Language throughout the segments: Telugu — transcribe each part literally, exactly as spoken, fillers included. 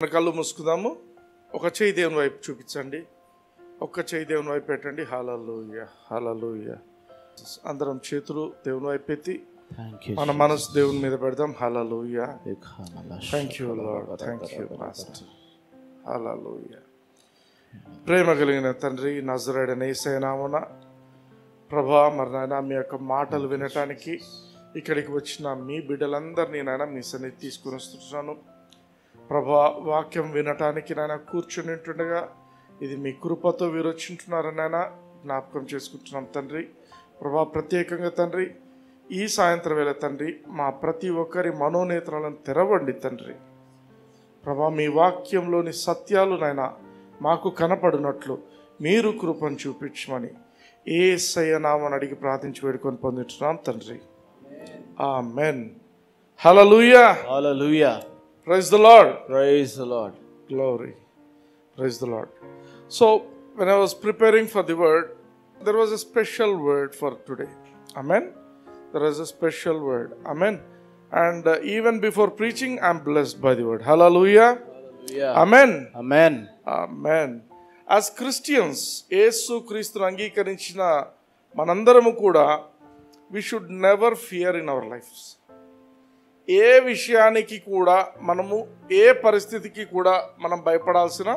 మన కళ్ళు మూసుకుందాము. ఒక చెయ్యి దేవుని వైపు చూపించండి, ఒక్క చెయ్యి దేవుని వైపు పెట్టండి. హల్లెలూయా, హల్లెలూయా. అందరం చేతులు దేవుని వైపు ఎత్తి మన మనసు దేవుని మీద పెడదాం. Hallelujah. Thank you Lord, thank you master. Hallelujah. ప్రేమ కలిగిన తండ్రి, నజరేయుడైన యేసయ్య నామమున ప్రభా, మరి నాయన మీ యొక్క మాటలు వినటానికి ఇక్కడికి వచ్చిన మీ బిడ్డలందరినీ నాయన మీ సన్నిధి తీసుకుని వస్తున్నాను ప్రభా. వాక్యం వినటానికి నాయన కూర్చుని ఉంటుండగా ఇది మీ కృపతో వీరు వచ్చింటున్నారని నాయన జ్ఞాపకం చేసుకుంటున్నాం తండ్రి. ప్రభా, ప్రత్యేకంగా తండ్రి ఈ సాయంత్రం వేళ తండ్రి మా ప్రతి ఒక్కరి మనోనేత్రాలను తెరవండి తండ్రి. ప్రభా, మీ వాక్యంలోని సత్యాలు నాయన మాకు కనపడినట్లు మీరు కృపను చూపించమని యేసయ్య నామమున అడిగి ప్రార్థించి వేడుకొని పొందుతున్నాం తండ్రి. Amen. Hallelujah, hallelujah. Praise the Lord, praise the Lord, glory, praise the Lord. So when I was preparing for the word, there was a special word for today. Amen. There is a special word. Amen. And uh, even before preaching, I am blessed by the word. Hallelujah. Hallelujah. Amen. Amen. Amen. As Christians, యేసు క్రీస్తును అంగీకరించిన మనందరము కూడా we should never fear in our lives. ఏ విషయానికి కూడా మనము ఏ పరిస్థితికి కూడా మనం భయపడాల్సిన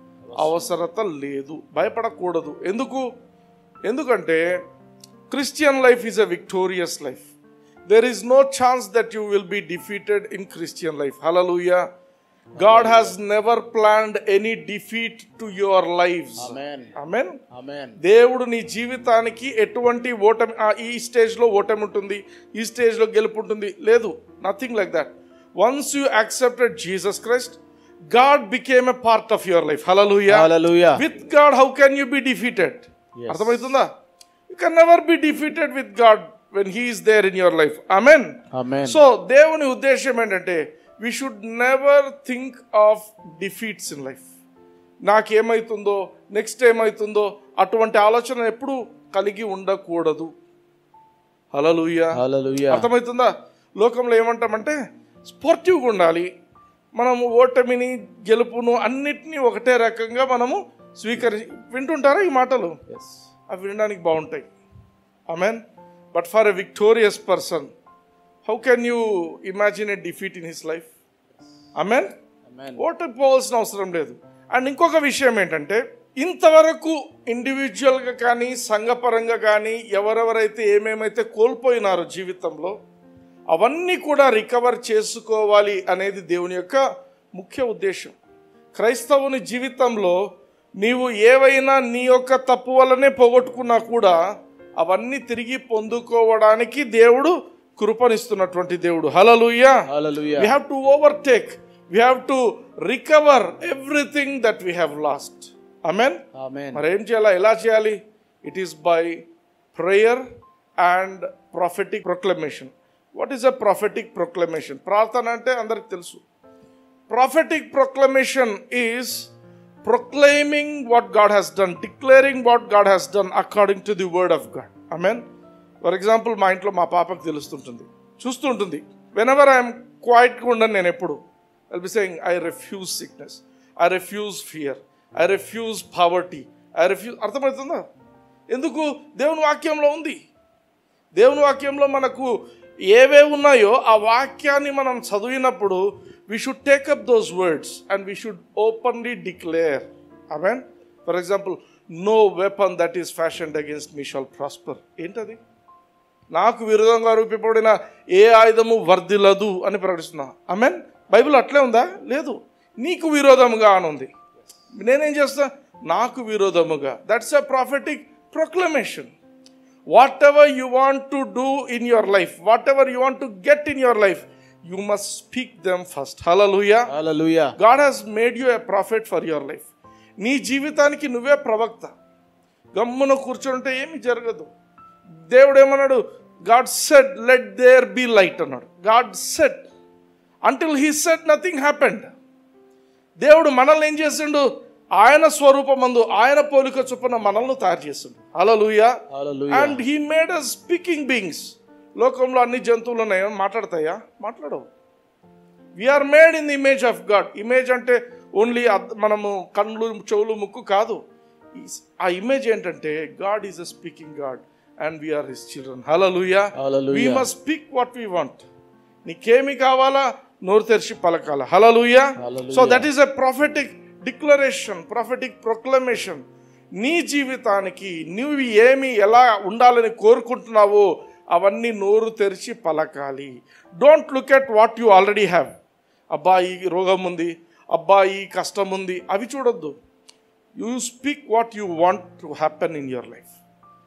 అవసరత లేదు, భయపడకూడదు. ఎందుకు? ఎందుకంటే Christian life is a victorious life. There is no chance that you will be defeated in Christian life. Hallelujah. God has never planned any defeat to your lives. Amen. Amen. Amen. దేవుడు నీ జీవితానికి ఎటువంటి ఓటమి, ఈ స్టేజ్లో ఓటమి ఉంటుంది, ఈ స్టేజ్లో గెలుపు ఉంటుంది, లేదు. Nothing like that. Once you accepted Jesus Christ, God became a part of your life. Hallelujah. Hallelujah. With God, how can you be defeated? Yes. అర్థమవుతుందా? You can never be defeated with God when He is there in your life. Amen. Amen. So దేవుని ఉద్దేశం ఏంటంటే we should never think of defeats in life. నాకేమవుతుందో, నెక్స్ట్ ఏమవుతుందో అటువంటి ఆలోచన ఎప్పుడు కలిగి ఉండకూడదు. హల్లెలూయా. హల్లెలూయా. అర్థమవుతుందా? లోకంలో ఏమంటామంటే స్పోర్టివ్గా ఉండాలి. మనము ఓటమిని గెలుపును అన్నిటినీ ఒకటే రకంగా మనము స్వీకరి వింటుంటారా ఈ మాటలు? అవి వినడానికి బాగుంటాయి. Amen. But for a victorious person, how can you imagine a defeat in his life? Amen. ఓటమి పోవాల్సిన అవసరం లేదు. అండ్ ఇంకొక విషయం ఏంటంటే, ఇంతవరకు ఇండివిజువల్గా కానీ సంఘపరంగా కానీ ఎవరెవరైతే ఏమేమైతే కోల్పోయినారో జీవితంలో అవన్నీ కూడా రికవర్ చేసుకోవాలి అనేది దేవుని యొక్క ముఖ్య ఉద్దేశం. క్రైస్తవుని జీవితంలో నీవు ఏవైనా నీ యొక్క తప్పు వల్లనే పోగొట్టుకున్నా కూడా అవన్నీ తిరిగి పొందుకోవడానికి దేవుడు కృపనిస్తున్నటువంటి దేవుడు. హల్లెలూయా. హల్లెలూయా. We have to overtake, we have to recover everything that we have lost. Amen. Amen. మరి ఏం చేయాలి, ఎలా చేయాలి? It is by prayer and prophetic proclamation. What is a prophetic proclamation? ప్రార్థన అంటే అందరికి తెలుసు. Prophetic proclamation is proclaiming what God has done, declaring what God has done according to the word of God. Amen. For example, మా ఇంట్లో మా పాపకు తెలుస్తుంటుంది, చూస్తుంటుంది. వెన్ ఎవర్ ఐఎమ్ క్వైట్గా ఉండను నేను ఎప్పుడు I'll be saying I refuse sickness, I refuse fear, I refuse poverty, I refuse. అర్థమవుతుందా? ఎందుకు? దేవుని వాక్యంలో ఉంది. దేవుని వాక్యంలో మనకు ఏవేవి ఉన్నాయో ఆ వాక్యాన్ని మనం చదివినప్పుడు we should take up those words and we should openly declare. Amen. For example, no weapon that is fashioned against me shall prosper. ఏంటది? నాకు విరోధంగా రూపబడిన ఏ ఆయుధము వర్ధిల్లదు అని ప్రకటిస్తున్నా. ఆమేన్. బైబిల్ అట్లే ఉందా? లేదు. నీకు విరోధముగా అని ఉంది. నేనేం చేస్తా? నాకు విరోధముగా. That's a prophetic proclamation. Whatever you want to do in your life, whatever you want to get in your life, you must speak them first. Hallelujah. Hallelujah. God has made you a prophet for your life. నీ జీవితానికి నువ్వే ప్రవక్త. గమ్మున కూర్చుంటే ఏమి జరగదు. దేవుడు ఏమన్నాడు? God said let there be light అన్నాడు. God said, until he said nothing happened. దేవుడు మనల్ని ఏం చేసిండు? ఆయన స్వరూపమందు ఆయన పోలిక చొప్పున మనల్ని తయారు చేసిండు. Hallelujah. And he made us speaking beings. లోకంలో అన్ని జంతువులు ఉన్నాయో మాట్లాడతాయా? మాట్లాడవు. We are made in the image of God. Image అంటే ఓన్లీ మనము కళ్ళు చెవులు ముక్కు కాదు. ఆ ఇమేజ్ ఏంటంటే God is a speaking God and we are his children. Hallelujah. We must speak what we want. నీకేమి కావాలా నోరు తెరిచి పలకాల. Hallelujah. So that is a prophetic declaration, prophetic proclamation. నీ జీవితానికి నువ్వు ఏమి ఎలా ఉండాలని కోరుకుంటున్నావో అవన్నీ నోరు తెరిచి పలకాలి. Don't look at what you already have. అబ్బాయి రోగం ఉంది, అబ్బాయి కష్టం ఉంది, అవి చూడొద్దు. You speak what you want to happen in your life.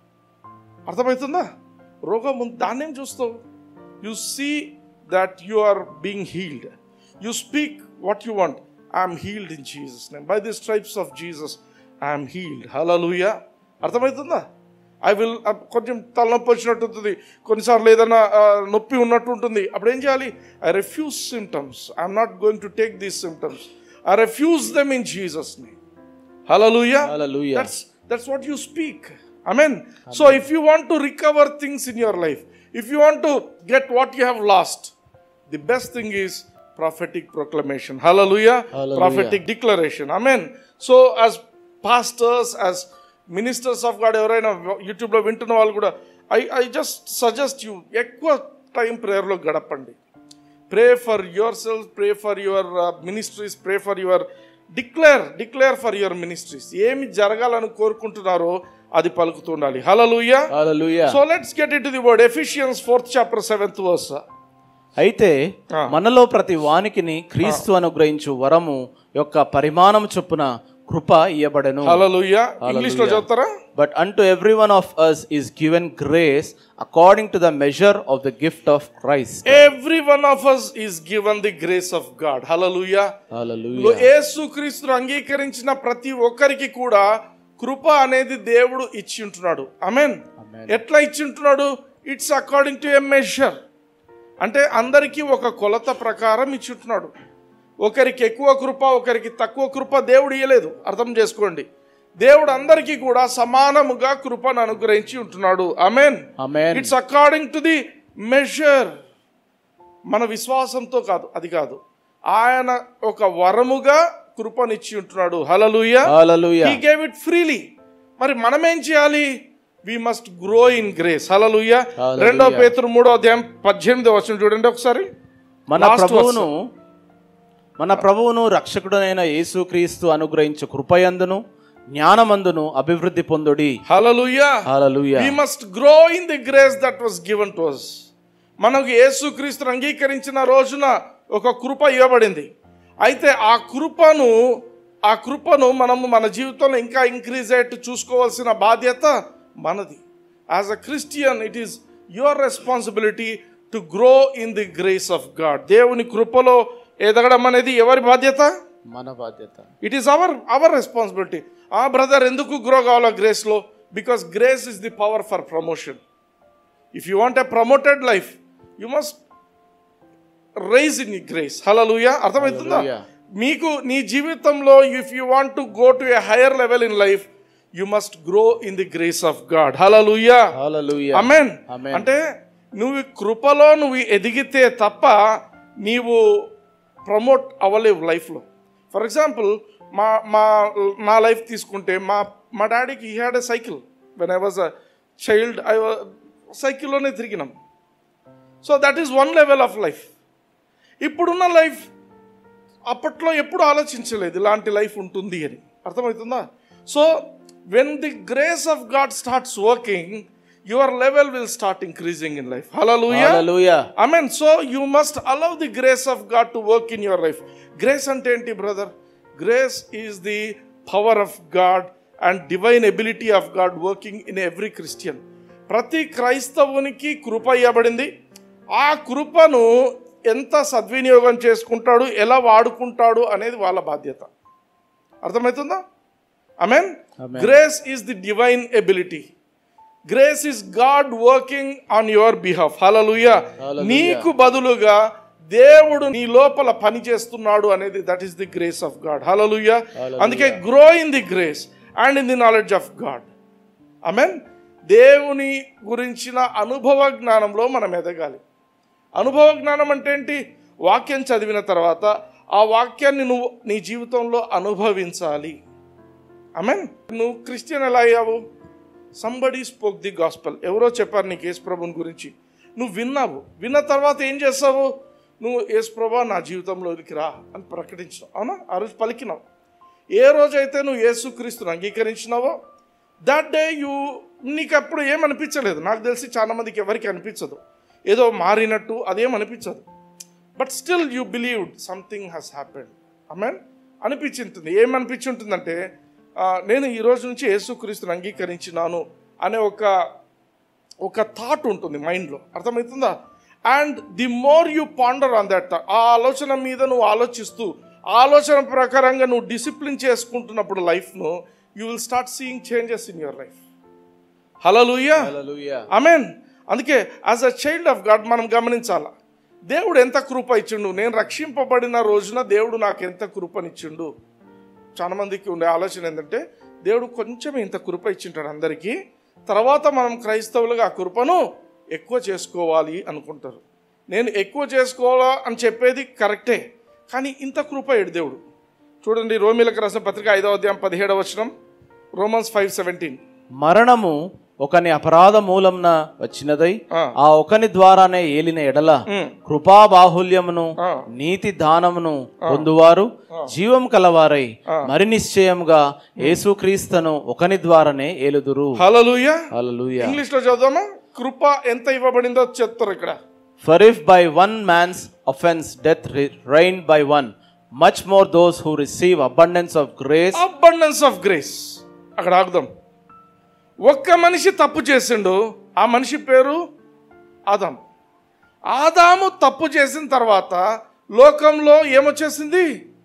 అర్థమవుతుందా? రోగం ఉంది, దాన్నేం చూస్తావు? You see that you are being healed. You speak what you want. I'm healed in Jesus name. By the stripes of Jesus I'm healed. Hallelujah. అర్థమవుతుందా? ఐ విల్ కొంచెం తలనొప్పి వచ్చినట్టు ఉంటుంది, కొన్నిసార్లు ఏదైనా నొప్పి ఉన్నట్టు ఉంటుంది. అప్పుడు ఏం చేయాలి? I refuse symptoms. I'm not going to take these symptoms. I refuse them in Jesus name. Hallelujah. Hallelujah. That's that's what you speak. Amen. Amen. So if you want to recover things in your life, if you want to get what you have lost, the best thing is prophetic proclamation. Hallelujah. Hallelujah. Prophetic declaration. Amen. So as pastors, as ministers of God, ఎవరైనా యూట్యూబ్ లో వింటున్న వాళ్ళు కూడా I I just suggest you ఎక్కువ టైం ప్రేయర్ లో గడపండి. Pray for yourself, pray for your ministries, pray for your declare declare for your ministries. ఏమి జరగాలని కోరుకుంటున్నారో అది పలుకుతుండాలి. Hallelujah. Hallelujah. So let's get into the word. Ephesians fourth chapter seventh verse. అయితే మనలో ప్రతి వానికిని క్రీస్తు అనుగ్రహించు వరము యొక్క పరిమాణం చొప్పున కృప ఇయ్యబడెను. హల్లెలూయా. ఇంగ్లీష్ లో చెప్తారా? But unto every one of us is given grace according to the measure of the gift of Christ. Every one of us is given the grace of God. Hallelujah. Hallelujah. యేసుక్రీస్తును అంగీకరించిన ప్రతి ఒక్కరికి కూడా కృప అనేది దేవుడు ఇచ్చి ఉంటున్నాడు. ఆమేన్. ఎట్లా ఇచ్చి ఉంటున్నాడు? It's according to a measure. అంటే అందరికీ ఒక కొలత ప్రకారం ఇచ్చి ఉంటున్నాడు. ఒకరికి ఎక్కువ కృప, ఒకరికి తక్కువ కృప దేవుడు ఇయ్యలేదు. అర్థం చేసుకోండి. దేవుడు అందరికీ కూడా సమానముగా కృపను అనుగ్రహించి ఉంటున్నాడు. Amen. It's according to the measure. మన విశ్వాసంతో కాదు, అది కాదు. ఆయన ఒక వరముగా కృపనిచ్చి ఉంటున్నాడు. Hallelujah. Hallelujah. He gave it freely. మరి మనం ఏం చేయాలి? We must grow in grace. Hallelujah. రెండో పేతురు మూడో అధ్యాయం పద్దెనిమిదో వచనం చూడండి ఒకసారి. మన ప్రభువును మన ప్రభువును రక్షకుడైన యేసుక్రీస్తు అనుగ్రహించు కృపయందును జ్ఞానమందును అభివృద్ధి పొందుడి. Hallelujah. Hallelujah. We must grow in the grace that was given to us. మనకు యేసుక్రీస్తును అంగీకరించిన రోజున ఒక కృప ఇవ్వబడింది. అయితే ఆ కృపను ఆ కృపను మనము మన జీవితంలో ఇంకా ఇంక్రీజ్ అయ్యేట్టు చూసుకోవాల్సిన బాధ్యత మనది. As a Christian it is your responsibility to grow in the grace of God. దేవుని కృపలో ఎదగడం అనేది ఎవరి బాధ్యత? మన బాధ్యత. It is our our responsibility. ఆ బ్రదర్ ఎందుకు గ్రో కావాలా గ్రేస్లో? Because grace is the power for promotion. If you want a promoted life you must rise in grace. Hallelujah. అర్థమవుతుందా? మీకు నీ జీవితంలో if you want to go to a higher level in life you must grow in the grace of God. Hallelujah. Hallelujah. Amen. అంటే నువ్వు కృపలో నువ్వు ఎదిగితే తప్ప నీవు ప్రమోట్ అవ్వలేవు లైఫ్లో. ఫర్ ఎగ్జాంపుల్ మా మా నా లైఫ్ తీసుకుంటే మా మా డాడీకి he had a cycle. When I was a child I సైకిల్లోనే తిరిగినాం. So that is one level of life. ఇప్పుడున్న లైఫ్ అప్పట్లో ఎప్పుడు ఆలోచించలేదు ఇలాంటి లైఫ్ ఉంటుంది అని. అర్థమవుతుందా? So when the grace of God starts working your level will start increasing in life. Hallelujah. Hallelujah. Amen. So you must allow the grace of God to work in your life. Grace ante enti brother? Grace is the power of God and divine ability of God working in every Christian. ప్రతి క్రైస్తవునికి కృప ఇవ్వబడింది. ఆ కృపను ఎంత సద్వినియోగం చేసుకుంటాడు, ఎలా వాడుకుంటాడు అనేది వాళ్ళ బాధ్యత. అర్థమవుతుందా? Amen. Grace is the divine ability. Grace is God working on your behalf. Hallelujah. నీకు బదులుగా దేవుడు నీ లోపల పని చేస్తున్నాడు అనేది that is the grace of God. Hallelujah. అందుకే grow in the grace and in the knowledge of God. Amen. దేవుని గురించిన అనుభవ జ్ఞానంలో మనం ఎదగాలి. అనుభవ జ్ఞానం అంటే ఏంటి? వాక్యం చదివిన తర్వాత ఆ వాక్యాన్ని నువ్వు నీ జీవితంలో అనుభవించాలి. ఆమేన్. నువ్వు క్రిస్టియన్ ఎలా అయ్యావు? Somebody spoke the gospel. ఎవరో చెప్పారు నీకు యేసు ప్రభుని గురించి, నువ్వు విన్నావు. విన్న తర్వాత ఏం చేస్తావు? నువ్వు యేసు ప్రభా నా జీవితంలోకి రా అని ప్రకటించినావు. అవునా? ఆ రోజు పలికినావు. ఏ రోజైతే నువ్వు యేసుక్రీస్తుని అంగీకరించినావో దట్ డే యూ నీకు అప్పుడు ఏమనిపించలేదు. నాకు తెలిసి చాలా మందికి ఎవరికి అనిపించదు, ఏదో మారినట్టు అదేం అనిపించదు. But still you believed something has happened. Amen. అనిపించింటుంది. ఏమనిపించి ఉంటుందంటే నేను ఈ రోజు నుంచి యేసుక్రీస్తుని అంగీకరించినాను అనే ఒక ఒక థాట్ ఉంటుంది మైండ్లో. అర్థమవుతుందా? And the more you ponder on that thought, ఆ ఆలోచన మీద నువ్వు ఆలోచిస్తూ ఆలోచన ప్రకారంగా నువ్వు డిసిప్లిన్ చేసుకుంటున్నప్పుడు లైఫ్ను you will start seeing changes in your life. Hallelujah, amen. అందుకే as a child of God మనం గమనించాలా, దేవుడు ఎంత కృప ఇచ్చిండు. నేను రక్షింపబడిన రోజున దేవుడు నాకు ఎంత కృపనిచ్చిండు. చాలా మందికి ఉండే ఆలోచన ఏంటంటే దేవుడు కొంచెం ఇంత కృప ఇచ్చింటాడు అందరికీ, తర్వాత మనం క్రైస్తవులుగా ఆ కృపను ఎక్కువ చేసుకోవాలి అనుకుంటారు. నేను ఎక్కువ చేసుకోవాలా అని చెప్పేది కరెక్టే, కానీ ఇంత కృప ఏడు దేవుడు. చూడండి, రోమీలకు రాసిన పత్రిక ఐదవ అధ్యాయం పదిహేడవ వచనం, రోమన్స్ ఫైవ్ సెవెంటీన్. మరణము ఒకని అపరాధ మూలంన వచ్చినదై ఆ ఒకని ద్వారానే ఏలిన ఎడల కృపా బాహుల్యమును నీతి దానమును పొందువారు జీవం కలవారై మరి నిశ్చయముగా యేసుక్రీస్తును ఒకని ద్వారానే ఏలుదురు. హల్లెలూయా, హల్లెలూయా. ఇంగ్లీష్ లో చదువుదామా? కృప ఎంత ఇవ్వబడిందో చెప్తారు ఇక్కడ. For if by one man's offense death reigned by one, much more those who receive abundance of grace. abundance of grace. అక్కడ ఆగుదాం. ఒక్క మనిషి తప్పు చేసిండు, ఆ మనిషి పేరు ఆదాము. ఆదాము తప్పు చేసిన తర్వాత లోకంలో ఏమొచ్చేసింది?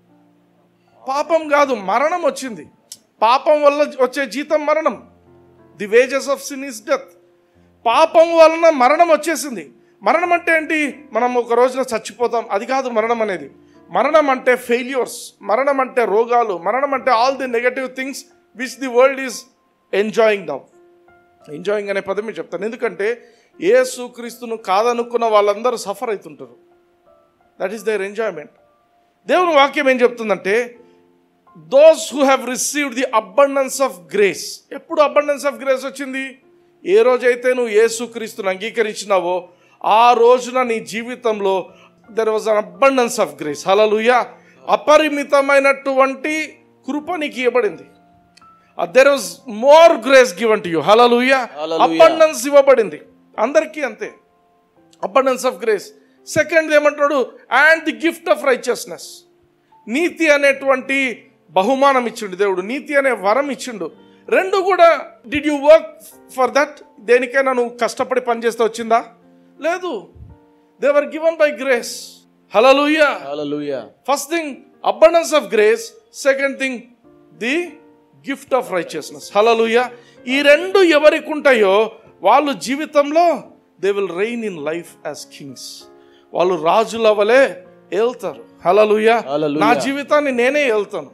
పాపం కాదు, మరణం వచ్చింది. పాపం వల్ల వచ్చే జీతం మరణం. The wages of sin is death. పాపం వలన మరణం వచ్చేసింది. మరణం అంటే ఏంటి? మనం ఒక రోజున చచ్చిపోతాం, అది కాదు మరణం అనేది. మరణం అంటే ఫెయిల్యూర్స్, మరణం అంటే రోగాలు, మరణం అంటే all the negative things which the world is enjoying now. Enjoying అనే పదమే చెప్తాను, ఎందుకంటే యేసుక్రీస్తును కాదనుకున్న వాళ్ళందరూ సఫర్ అవుతుంటారు. That is their enjoyment. దేవుని వాక్యం ఏం చెప్తుందంటే those who have received the abundance of grace. ఎప్పుడు అబండెన్స్ ఆఫ్ గ్రేస్ వచ్చింది? ఏ రోజైతే నువ్వు యేసుక్రీస్తును అంగీకరించినావో ఆ రోజున నీ జీవితంలో there was an abundance of grace. Hallelujah. అపరిమితమైనటువంటి కృప నీకు ఇవ్వబడింది. There was more grace given to you. Hallelujah. Abundance ఇవ్వబడింది అందరికీ, అంతే. Abundance of grace. సెకండ్ ఏమంటాడు? And the gift of righteousness. నీతి అనేటువంటి బహుమానం ఇచ్చిండు దేవుడు, నీతి అనే వరం ఇచ్చిండు. రెండు కూడా did you work for that? దేనికైనా నువ్వు కష్టపడి పనిచేస్తే వచ్చిందా? లేదు. They were given by grace. Hallelujah, hallelujah. First thing abundance of grace, second thing the gift of righteousness. Hallelujah. ఈ రెండు ఎవరికి ఉంటాయో వాళ్ళు జీవితంలో they will reign in life as kings. వాళ్ళు రాజుల వలె ఏల్తారు. హల్లెలూయా. నా జీవితాన్ని నేనే ఏల్తాను.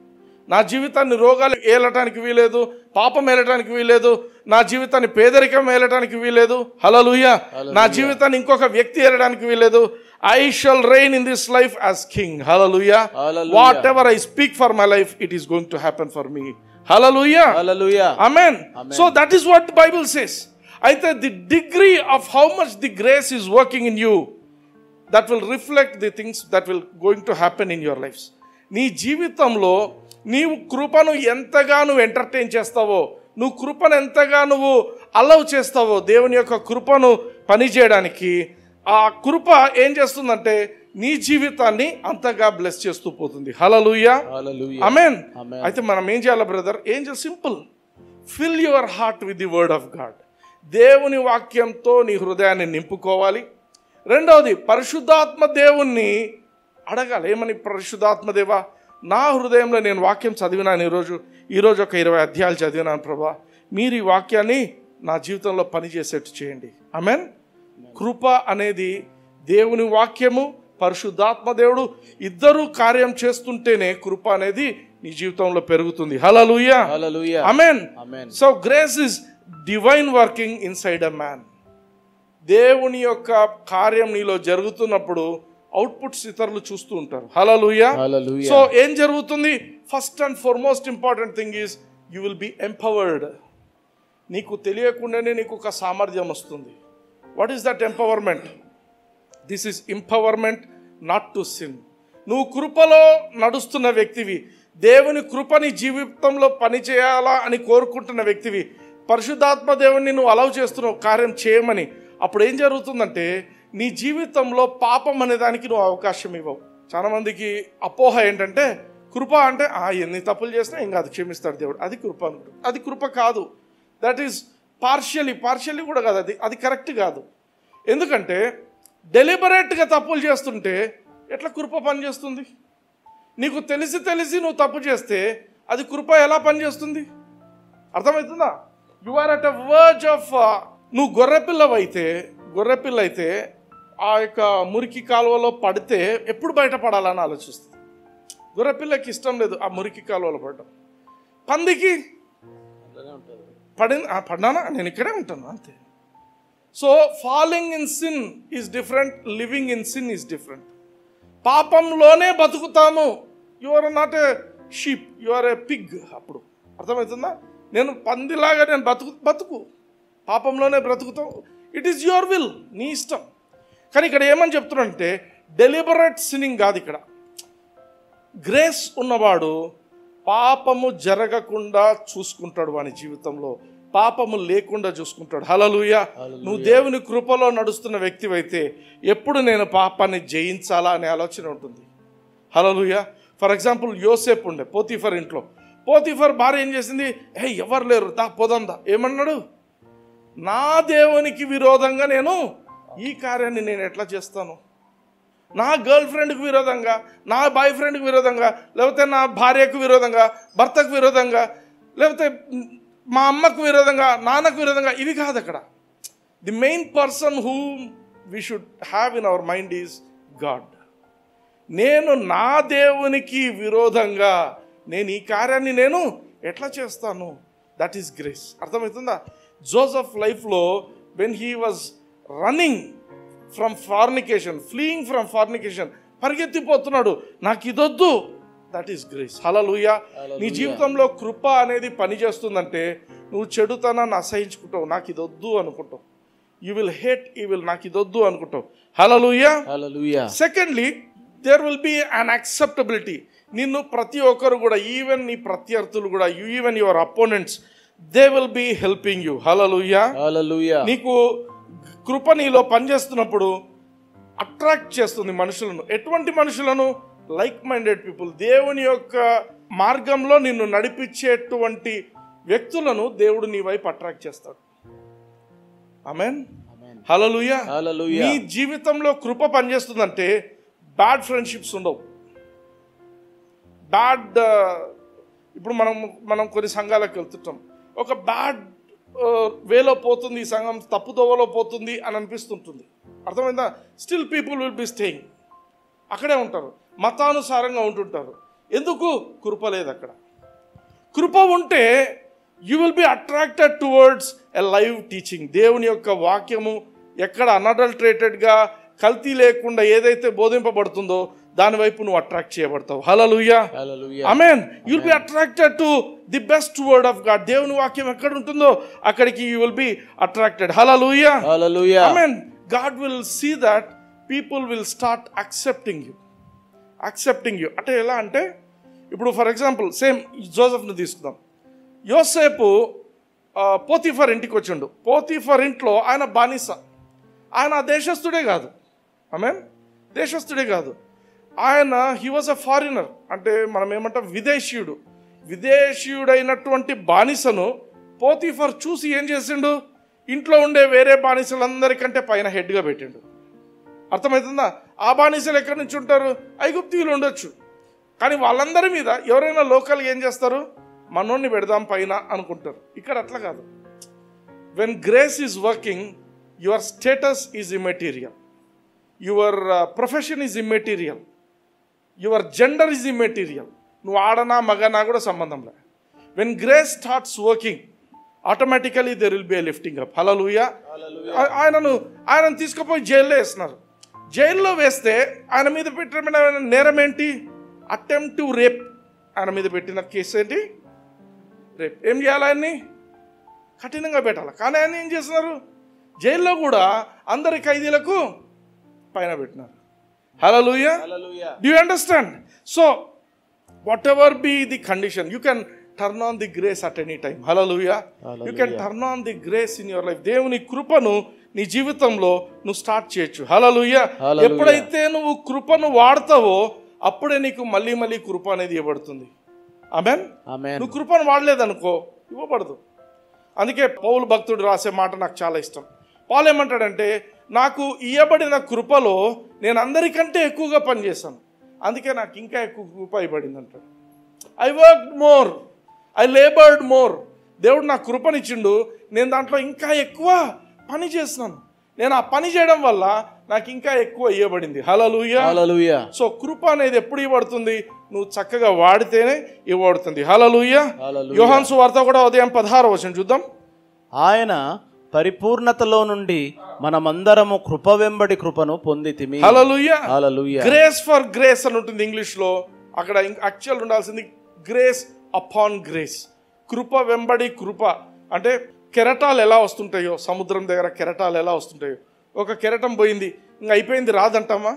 నా జీవితాన్ని రోగాలు ఏలటానికి వీలేదు, పాపం ఏలటానికి వీలేదు, నా జీవితాన్ని పేదరికం ఏలటానికి వీలేదు. హల్లెలూయా. నా జీవితాన్ని ఇంకొక వ్యక్తి ఏలడానికి వీలేదు. I shall reign in this life as king. Hallelujah. Hallelujah. Whatever I speak for my life, it is going to happen for me. Hallelujah. Hallelujah. Amen. Amen. So that is what the Bible says. Aithe the degree of how much the grace is working in you, that will reflect the things that will going to happen in your lives. నీ జీవితంలో నీవు కృపను ఎంతగా నువ్వు ఎంటర్టైన్ చేస్తావో, నువ్వు కృపను ఎంతగా నువ్వు అలౌ చేస్తావో దేవుని యొక్క కృపను పనిచేయడానికి, ఆ కృప ఏం చేస్తుందంటే నీ జీవితాన్ని అంతగా బ్లెస్ చేస్తూ పోతుంది. హల్లెలూయా, ఆమేన్. అయితే మనం ఏం చేయాలి బ్రదర్? ఏం చేయాలి? Simple. Fill your heart with the word of God. దేవుని వాక్యంతో నీ హృదయాన్ని నింపుకోవాలి. రెండవది, పరిశుద్ధాత్మ దేవుణ్ణి అడగాలి. ఏమని? పరిశుద్ధాత్మ దేవా, నా హృదయంలో నేను వాక్యం చదివినాను, ఈరోజు ఈరోజు ఒక ఇరవై అధ్యాయాలు చదివినాను ప్రభా, మీరు ఈ వాక్యాన్ని నా జీవితంలో పనిచేసేట్టు చేయండి. ఆమేన్. కృప అనేది దేవుని వాక్యము, పరిశుద్ధాత్మ దేవుడు ఇద్దరు కార్యం చేస్తుంటేనే కృప అనేది నీ జీవితంలో పెరుగుతుంది. Hallelujah, hallelujah, amen. So grace is divine working inside a man. దేవుని యొక్క కార్యం నీలో జరుగుతున్నప్పుడు అవుట్పుట్స్ ఇతరులు చూస్తూ ఉంటారు. హల్లెలూయా. హల్లెలూయా. సో ఏం జరుగుతుంది? First and foremost important thing is you will be empowered. నీకు తెలియకుండానే నీకు ఒక సామర్థ్యం వస్తుంది. What is that empowerment? This is empowerment not to sin. నువ్వు కృపలో నడుస్తున్న వ్యక్తివి, దేవుని కృపని జీవితంలో పనిచేయాలా అని కోరుకుంటున్న వ్యక్తివి, పరిశుద్ధాత్మ దేవుని నువ్వు అలౌ చేస్తున్నావు కార్యం చేయమని. అప్పుడు ఏం జరుగుతుందంటే నీ జీవితంలో పాపం అనే దానికి నువ్వు అవకాశం ఇవ్వవు. చాలామందికి అపోహ ఏంటంటే కృప అంటే ఎన్ని తప్పులు చేసినా ఏం కాదు, క్షమిస్తాడు దేవుడు, అది కృప అనుకుంటాడు. అది కృప కాదు. దట్ ఈస్ పార్షియలీ పార్షియలీ కూడా కాదు, అది అది కరెక్ట్ కాదు. ఎందుకంటే డెలిబరేట్గా తప్పులు చేస్తుంటే ఎట్లా కృప పనిచేస్తుంది? నీకు తెలిసి తెలిసి నువ్వు తప్పు చేస్తే అది కృప ఎలా పనిచేస్తుంది? అర్థమవుతుందా? You are at a verge of, నువ్వు గొర్రెపిల్లవు అయితే గొర్రెపిల్ల అయితే ఆ యొక్క మురికి కాలువలో పడితే ఎప్పుడు బయటపడాలని ఆలోచిస్తుంది. గొర్రెపిల్లకి ఇష్టం లేదు ఆ మురికి కాలువలో పడడం. పందికి పడి పడ్డానా నేను ఇక్కడే ఉంటాను అంతే. So falling in sin is different, living in sin is different. పాపంలోనే బతుకుతాము. You are not a sheep, you are a pig. అప్పుడు అర్థమవుతుందా? నేను పందిలాగా నేను బతుకు బతుకు పాపంలోనే బ్రతుకుతావు. ఇట్ ఈస్ యువర్ విల్, నీ ఇష్టం. కానీ ఇక్కడ ఏమని చెప్తున్నానంటే డెలిబరేట్ సిన్నింగ్ కాదు. ఇక్కడ గ్రేస్ ఉన్నవాడు పాపము జరగకుండా చూసుకుంటాడు, వాని జీవితంలో పాపము లేకుండా చూసుకుంటాడు. హల్లెలూయా. నువ్వు దేవుని కృపలో నడుస్తున్న వ్యక్తివైతే ఎప్పుడు నేను పాపాన్ని జయించాలా అనే ఆలోచన ఉంటుంది. హల్లెలూయా. ఫర్ ఎగ్జాంపుల్ యోసేపు ఉండే పోతీఫర్ ఇంట్లో. పోతీఫర్ భార్య ఏం చేసింది? ఏ ఎవరు లేరు, దా పోదాందా. ఏమన్నాడు? నా దేవునికి విరోధంగా నేను ఈ కార్యాన్ని నేను ఎట్లా చేస్తాను? నా గర్ల్ ఫ్రెండ్కి విరోధంగా, నా బాయ్ ఫ్రెండ్కి విరోధంగా, లేకపోతే నా భార్యకు విరోధంగా, భర్తకు విరోధంగా, లేకపోతే మా అమ్మకు విరోధంగా, నాన్నకు విరోధంగా, ఇవి కాదు అక్కడ. The main person who we should have in our mind is God. నేను నా దేవునికి విరోధంగా నేను ఈ కార్యాన్ని నేను ఎట్లా చేస్తాను? That is grace. అర్థమవుతుందా? జోసెఫ్ లైఫ్లో when he was running from fornication, fleeing from fornication, పరిగెత్తిపోతున్నాడు, నాకు ఇదొద్దు. That is grace. హల్లెలూయా. నీ జీవితంలో కృప అనేది పనిచేస్తుందంటే నువ్వు చెడుతనాన్ని అసహించుకుంటావు, నాకు ఇదొద్దు అనుకుంటావు. You will hate evil, నాకు ఇదొద్దు అనుకుంటావు. Hallelujah. Hallelujah. Secondly there will be an acceptability. నిన్ను ప్రతి ఒక్కరు కూడా, ఈవెన్ నీ ప్రత్యర్థులు కూడా, even your opponents, they will be helping you. Hallelujah. Hallelujah. నీకు కృప నీలో పనిచేస్తున్నప్పుడు అట్రాక్ట్ చేస్తుంది మనుషులను. ఎటువంటి మనుషులను? Like minded people. దేవుని యొక్క మార్గంలో నిన్ను నడిపించేటువంటి వ్యక్తులను దేవుడు నీ వైపు అట్రాక్ట్ చేస్తాడు. ఆమేన్. హల్లెలూయా. హల్లెలూయా. నీ జీవితంలో కృప పనిచేస్తుందంటే బ్యాడ్ ఫ్రెండ్షిప్స్ ఉండవు. బ్యాడ్ ఇప్పుడు మనం మనం కొన్ని సంఘాలకు వెళ్తుంటాం, ఒక బ్యాడ్ వేలో పోతుంది, ఈ సంఘం తప్పుదోవలో పోతుంది అని అనిపిస్తుంటుంది. అర్థమైందా? Still people will be staying. అక్కడే ఉంటారు, మతానుసారంగా ఉంటుంటారు. ఎందుకు? కృప లేదు అక్కడ. కృప ఉంటే you will be attracted towards a live teaching. దేవుని యొక్క వాక్యము ఎక్కడ అన్అడల్టరేటెడ్గా, కల్తీ లేకుండా ఏదైతే బోధింపబడుతుందో దాని వైపు నువ్వు అట్రాక్ట్ చేయబడతావు. Hallelujah. Amen. You will be attracted to the best word of God. దేవుని వాక్యం ఎక్కడ ఉంటుందో అక్కడికి you will be attracted. Hallelujah. Hallelujah. Amen. God will see that people will start accepting you. Accepting you అంటే ఎలా అంటే, ఇప్పుడు ఫర్ ఎగ్జాంపుల్ సేమ్ జోసెఫ్ని తీసుకుందాం. యోసేపు పోతీఫర్ ఇంటికి వచ్చిండు. పోతీఫర్ ఇంట్లో ఆయన బానిస. ఆయన దేశస్థుడే కాదు. ఆమేన్. దేశస్థుడే కాదు. ఆయన హీ వాజ్ అ ఫారినర్, అంటే మనం ఏమంటాం విదేశీయుడు. విదేశీయుడైనటువంటి బానిసను పోతీఫర్ చూసి ఏం చేసిండు? ఇంట్లో ఉండే వేరే బానిసలందరికంటే పైన హెడ్గా పెట్టిండు. అర్థమవుతుందా? ఆ బానిసలు ఎక్కడి నుంచి ఉంటారు? ఐగుప్తీయులు ఉండొచ్చు. కానీ వాళ్ళందరి మీద ఎవరైనా లోకల్ ఏం చేస్తారు? మనోన్ని పెడదాం పైన అనుకుంటారు. ఇక్కడ అట్లా కాదు. When grace is working, your status is immaterial, your profession is immaterial, your gender is immaterial. నువ్వు ఆడనా మగనా కూడా సంబంధం లేదు. When grace starts working, automatically there will be a lifting up. Hallelujah. ఆయనను ఆయనను తీసుకుపోయి జైల్లో వేస్తున్నారు. జైల్లో వేస్తే ఆయన మీద పెట్టిన నేరం ఏంటి? Attempt to rape. ఆయన మీద పెట్టిన కేసు ఏంటి? రేప్. ఏం చేయాలి? ఆయన్ని కఠినంగా పెట్టాలి. కానీ ఆయన ఏం చేస్తున్నారు? జైల్లో కూడా అందరి ఖైదీలకు పైన పెట్టినారు. Hallelujah. Do you understand? So whatever be the condition, you can turn on the grace at any time. Hallelujah. You can turn on the grace in your life. దేవుని కృపను నీ జీవితంలో నువ్వు స్టార్ట్ చేయొచ్చు. హల్లెలూయా. ఎప్పుడైతే నువ్వు కృపను వాడతావో అప్పుడే నీకు మళ్ళీ మళ్ళీ కృప అనేది ఇవ్వబడుతుంది. ఆమేన్. నువ్వు కృపను వాడలేదనుకో ఇవ్వబడదు. అందుకే పౌలు భక్తుడు రాసే మాట నాకు చాలా ఇష్టం. పౌలు ఏమంటాడంటే, నాకు ఇవ్వబడిన కృపలో నేను అందరికంటే ఎక్కువగా పనిచేశాను, అందుకే నాకు ఇంకా ఎక్కువ కృప ఇవ్వబడింది అంటాడు. I worked more, I laboured more. దేవుడు నాకు కృపనిచ్చిండు, నేను దాంట్లో ఇంకా ఎక్కువ పని చేస్తున్నాను. నేను ఆ పని చేయడం వల్ల నాకు ఇంకా ఎక్కువ ఇవ్వబడింది. హల్లెలూయా. హల్లెలూయా. సో కృప అనేది ఎప్పుడు ఇవ్వబడుతుంది? నువ్వు చక్కగా వాడితేనే ఇవ్వబడుతుంది. హల్లెలూయా. యోహాను సువార్త కూడా ఉదయం పదహారు వచనం చూద్దాం. ఆయన పరిపూర్ణతలో నుండి మనమందరము కృప వెంబడి కృపను పొందితిమి. Hallelujah. Hallelujah. Grace for grace అని ఉంటుంది ఇంగ్లీష్ లో. అక్కడ యాక్చువల్ ఉండాల్సింది గ్రేస్ అపాన్ గ్రేస్. కృప వెంబడి కృప. అంటే కెరటాలు ఎలా వస్తుంటాయో, సముద్రం దగ్గర కెరటాలు ఎలా వస్తుంటాయో, ఒక కెరటం పోయింది ఇంకా అయిపోయింది రాదంటామా?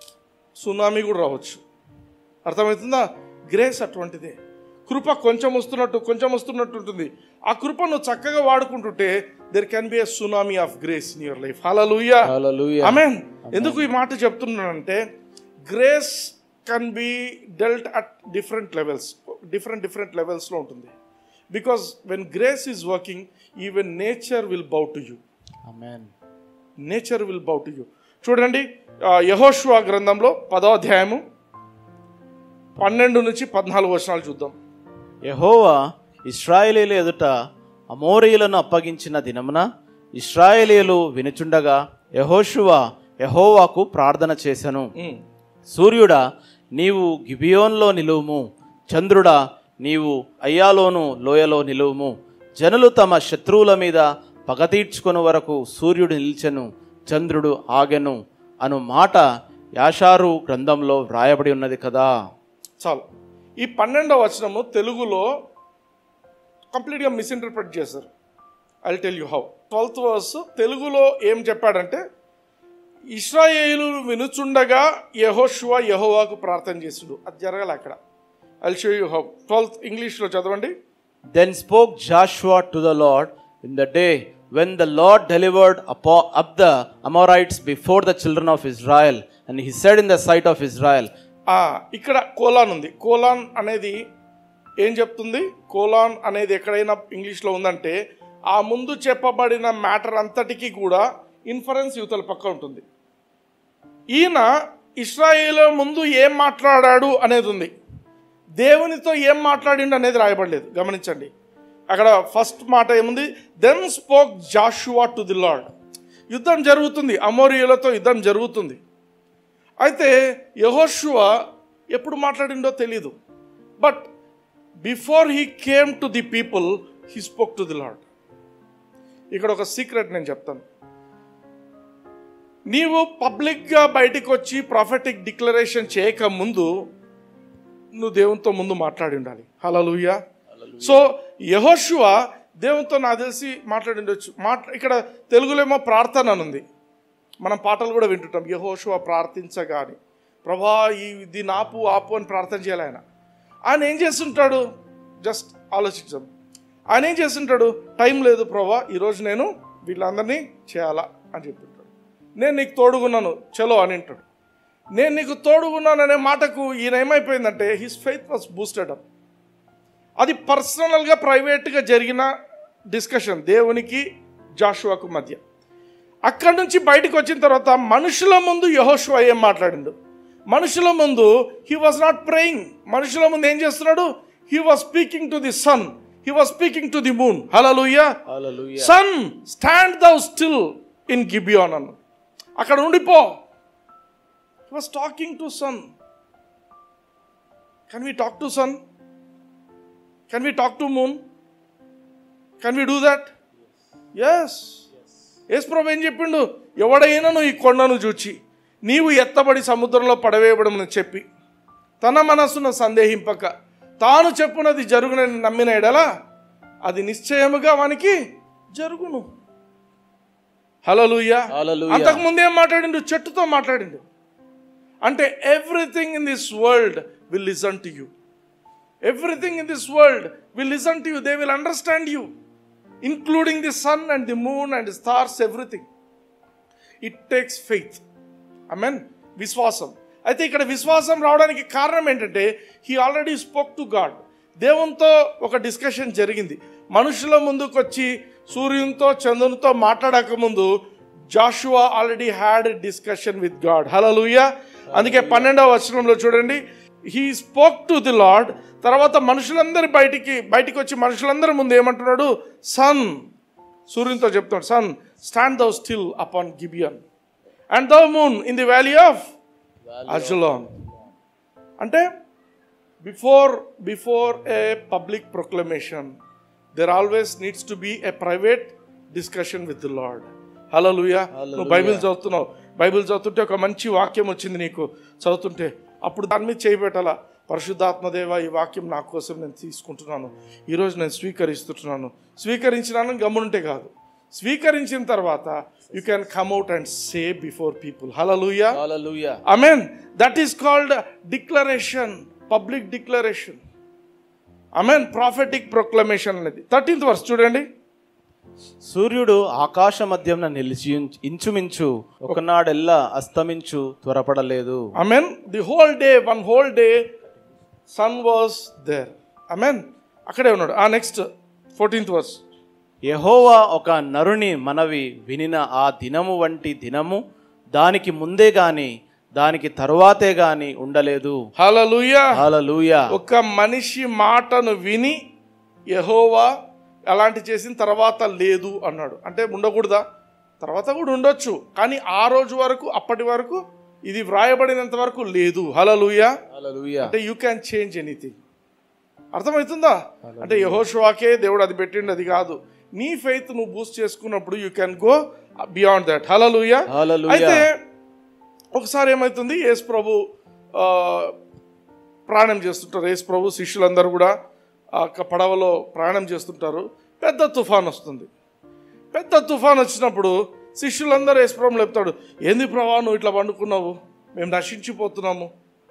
సునామీ కూడా రావచ్చు. అర్థమవుతుందా? గ్రేస్ అటువంటిదే. కృప కొంచెం వస్తున్నట్టు కొంచెం వస్తున్నట్టు ఉంటుంది. ఆ కృప నువ్వు చక్కగా వాడుకుంటుంటే there can be a tsunami of grace in your life. Hallelujah. Amen. ఎందుకు ఈ మాట చెప్తున్నానంటే, grace can be dealt at different levels, different different లెవెల్స్లో ఉంటుంది. Because when grace is working, even nature will bow to you. Amen. Nature will bow to you. చూడండి, యెహోషువ గ్రంథంలో పదో అధ్యాయము పన్నెండు నుంచి పద్నాలుగు వచనాలు చూద్దాం. యెహోవా ఇశ్రాయేలీయుల ఎదుట అమోరీయులను అప్పగించిన దినమున ఇశ్రాయేలీయులు వినుచుండగా యెహోషువ యెహోవాకు ప్రార్థన చేసెను. సూర్యుడా, నీవు గిబియోన్లో నిలువుము. చంద్రుడా, నీవు అయ్యాలోను లోయలో నిలువుము. జనులు తమ శత్రువుల మీద పగ తీర్చుకుని వరకు సూర్యుడు నిలిచెను, చంద్రుడు ఆగెను అను మాట యాషారు గ్రంథంలో వ్రాయబడి ఉన్నది కదా. చాలు. ఈ పన్నెండవ వచనము తెలుగులో కంప్లీట్గా మిస్ఇంటర్ప్రిట్ చేశారు. I will tell you how. Twelfth verse తెలుగులో ఏం చెప్పాడంటే, ఇశ్రాయేలు వినుచుండగా యెహోషువ యెహోవాకు ప్రార్థన చేసాడు. అది జరగాలి అక్కడ. I will show you how. Twelfth ఇంగ్లీష్లో చదవండి. Then spoke Joshua to the Lord in the day when the Lord delivered up the Amorites before the children of Israel, and he said in the sight of Israel. ఇక్కడ కోలాన్ ఉంది. కోలాన్ అనేది ఏం చెప్తుంది? కోలాన్ అనేది ఎక్కడైనా ఇంగ్లీష్లో ఉందంటే ఆ ముందు చెప్పబడిన మ్యాటర్ అంతటికీ కూడా ఇన్ఫరెన్స్ యువతల పక్క ఉంటుంది. ఈయన ఇశ్రాయేలు ముందు ఏం మాట్లాడాడు అనేది ఉంది, దేవునితో ఏం మాట్లాడిండు అనేది రాయబడలేదు. గమనించండి, అక్కడ ఫస్ట్ మాట ఏముంది? Then spoke Joshua to the Lord. యుద్ధం జరుగుతుంది, అమోరీయులతో యుద్ధం జరుగుతుంది. అయితే యెహోషువ ఎప్పుడు మాట్లాడిండో తెలీదు. But before he came to the people, he spoke to the Lord. ఇక్కడ ఒక సీక్రెట్ నేను చెప్తాను. నీవు పబ్లిక్గా బయటికి వచ్చి ప్రాఫెటిక్ డిక్లరేషన్ చేయక ముందు నువ్వు దేవునితో ముందు మాట్లాడి ఉండాలి. హల్లెలూయా. సో యెహోషువ దేవునితో నాకు తెలిసి మాట్లాడి ఉండొచ్చు. మాట్లా ఇక్కడ తెలుగులో ఏమో ప్రార్థన అని ఉంది. మనం పాటలు కూడా వింటుంటాం, యెహోషువ ప్రార్థించగాని. ప్రభా ఇది నాపు ఆపు అని ప్రార్థన చేయాలి. ఆయన ఆయన ఏం చేస్తుంటాడు? జస్ట్ ఆలోచించాం. ఆయన ఏం చేస్తుంటాడు? టైం లేదు ప్రభా, ఈరోజు నేను వీళ్ళందరినీ చేయాలా అని చెప్తుంటాడు. నేను నీకు తోడుగున్నాను చలో అని అంటాడు. నేను నీకు తోడుగున్నాను అనే మాటకు ఈయన ఏమైపోయిందంటే his faith was boosted up. అది పర్సనల్గా ప్రైవేట్గా జరిగిన డిస్కషన్ దేవునికి జాషువాకు మధ్య. అక్కడి నుంచి బయటకు వచ్చిన తర్వాత మనుషుల ముందు యెహోషువ ఏం మాట్లాడిండు? మనుషుల ముందు హీ వాజ్ నాట్ ప్రేయింగ్. మనుషుల ముందు ఏం చేస్తున్నాడు? He was speaking to the sun, he was speaking to the moon. Hallelujah. Sun stand thou still in Gibeon అన్న, అక్కడ ఉండిపో. He was talking to sun. Can we talk to sun? Can we talk to moon? Can we do that? Yes. యేసు ప్రభు ఏం చెప్పిండు? ఎవడైనాను ఈ కొండను చూచి నీవు ఎత్తబడి సముద్రంలో పడవేయబడమని చెప్పి తన మనస్సును సందేహింపక తాను చెప్పునది జరుగునని నమ్మిన ఎడల అది నిశ్చయముగా వానికి జరుగును. హల్లెలూయా. అంతకు ముందు ఏం మాట్లాడిండు? చెట్టుతో మాట్లాడిండు. అంటే everything in this world will listen to you. Everything in this world will listen to you. They will understand you, including the sun and the moon and stars, everything. It takes faith. Amen. విశ్వాసం. అయితే ఇక్కడ విశ్వాసం రావడానికి కారణం ఏంటంటే he already spoke to God. దేవునితో ఒక డిస్కషన్ జరిగింది. మనుషుల ముందుకు వచ్చి సూర్యునితో చంద్రునితో మాట్లాడక ముందు Joshua already had a discussion with God. Hallelujah. అందుకే పన్నెండవ వచనంలో చూడండి, he spoke to the Lord. తర్వాత మనుషులందరి బయటికి బయటికి వచ్చి మనుషులందరి ముందు ఏమంటున్నాడు? సన్, సూర్యునితో చెప్తున్నాడు, sun stand thou still upon Gibeon and thou moon in the valley of Ajalon. అంటే before before a public proclamation there always needs to be a private discussion with the Lord. Hallelujah. నువ్వు బైబిల్ చదువుతున్నావు, బైబిల్ చదువుతుంటే ఒక మంచి వాక్యం వచ్చింది నీకు చదువుతుంటే, అప్పుడు దాని మీద చేయబెట్టాలా, పరిశుద్ధాత్మదేవ ఈ వాక్యం నా కోసం నేను తీసుకుంటున్నాను, ఈరోజు నేను స్వీకరిస్తున్నాను. స్వీకరించినాను గమ్మునుంటే కాదు, స్వీకరించిన తర్వాత you can come out and say before people. Hallelujah. Amen. That is called declaration, public declaration. Amen. Prophetic proclamation అనేది. థర్టీన్త్ వర్స్ చూడండి. సూర్యుడు ఆకాశ మధ్యంన నిలిచి ఇంచుమించు ఒకనాడెల్లా అస్తమించు త్వరపడలేదు. Amen. The whole day, one whole day sun was there. Amen. అక్కడే ఉన్నాడు. ఆ నెక్స్ట్ ఫోర్టీన్త్ వర్స్. యెహోవా ఒక నరుని మనవి వినిన ఆ దినము వంటి దినము దానికి ముందే గాని దానికి తరువాతే గాని ఉండలేదు. హల్లెలూయా. హల్లెలూయా. ఒక మనిషి మాటను విని యెహోవా అలాంటి చేసిన తర్వాత లేదు అన్నాడు. అంటే ఉండకూడదా? తర్వాత కూడా ఉండొచ్చు, కానీ ఆ రోజు వరకు, అప్పటి వరకు, ఇది వ్రాయబడినంత వరకు లేదు. హల్లెలూయా. హల్లెలూయా. అంటే యూ క్యాన్ చేంజ్ ఎనీథింగ్. అర్థమవుతుందా? అంటే యెహోషువాకే దేవుడు అది పెట్టిండు, అది కాదు. నీ ఫెయిత్ నువ్వు బూస్ట్ చేసుకున్నప్పుడు you can go beyond that. Hallelujah. అయితే ఒకసారి ఏమవుతుంది, యేసు ప్రభు ప్రయాణం చేస్తుంటారు. యేసు ప్రభు శిష్యులందరూ కూడా పడవలో ప్రయాణం చేస్తుంటారు. పెద్ద తుఫాన్ వస్తుంది. పెద్ద తుఫాన్ వచ్చినప్పుడు శిష్యులందరూ యేసు ప్రభుని లేపుతాడు. ఏంది ప్రభా నువ్వు ఇట్లా పండుకున్నావు, మేము నశించిపోతున్నాము,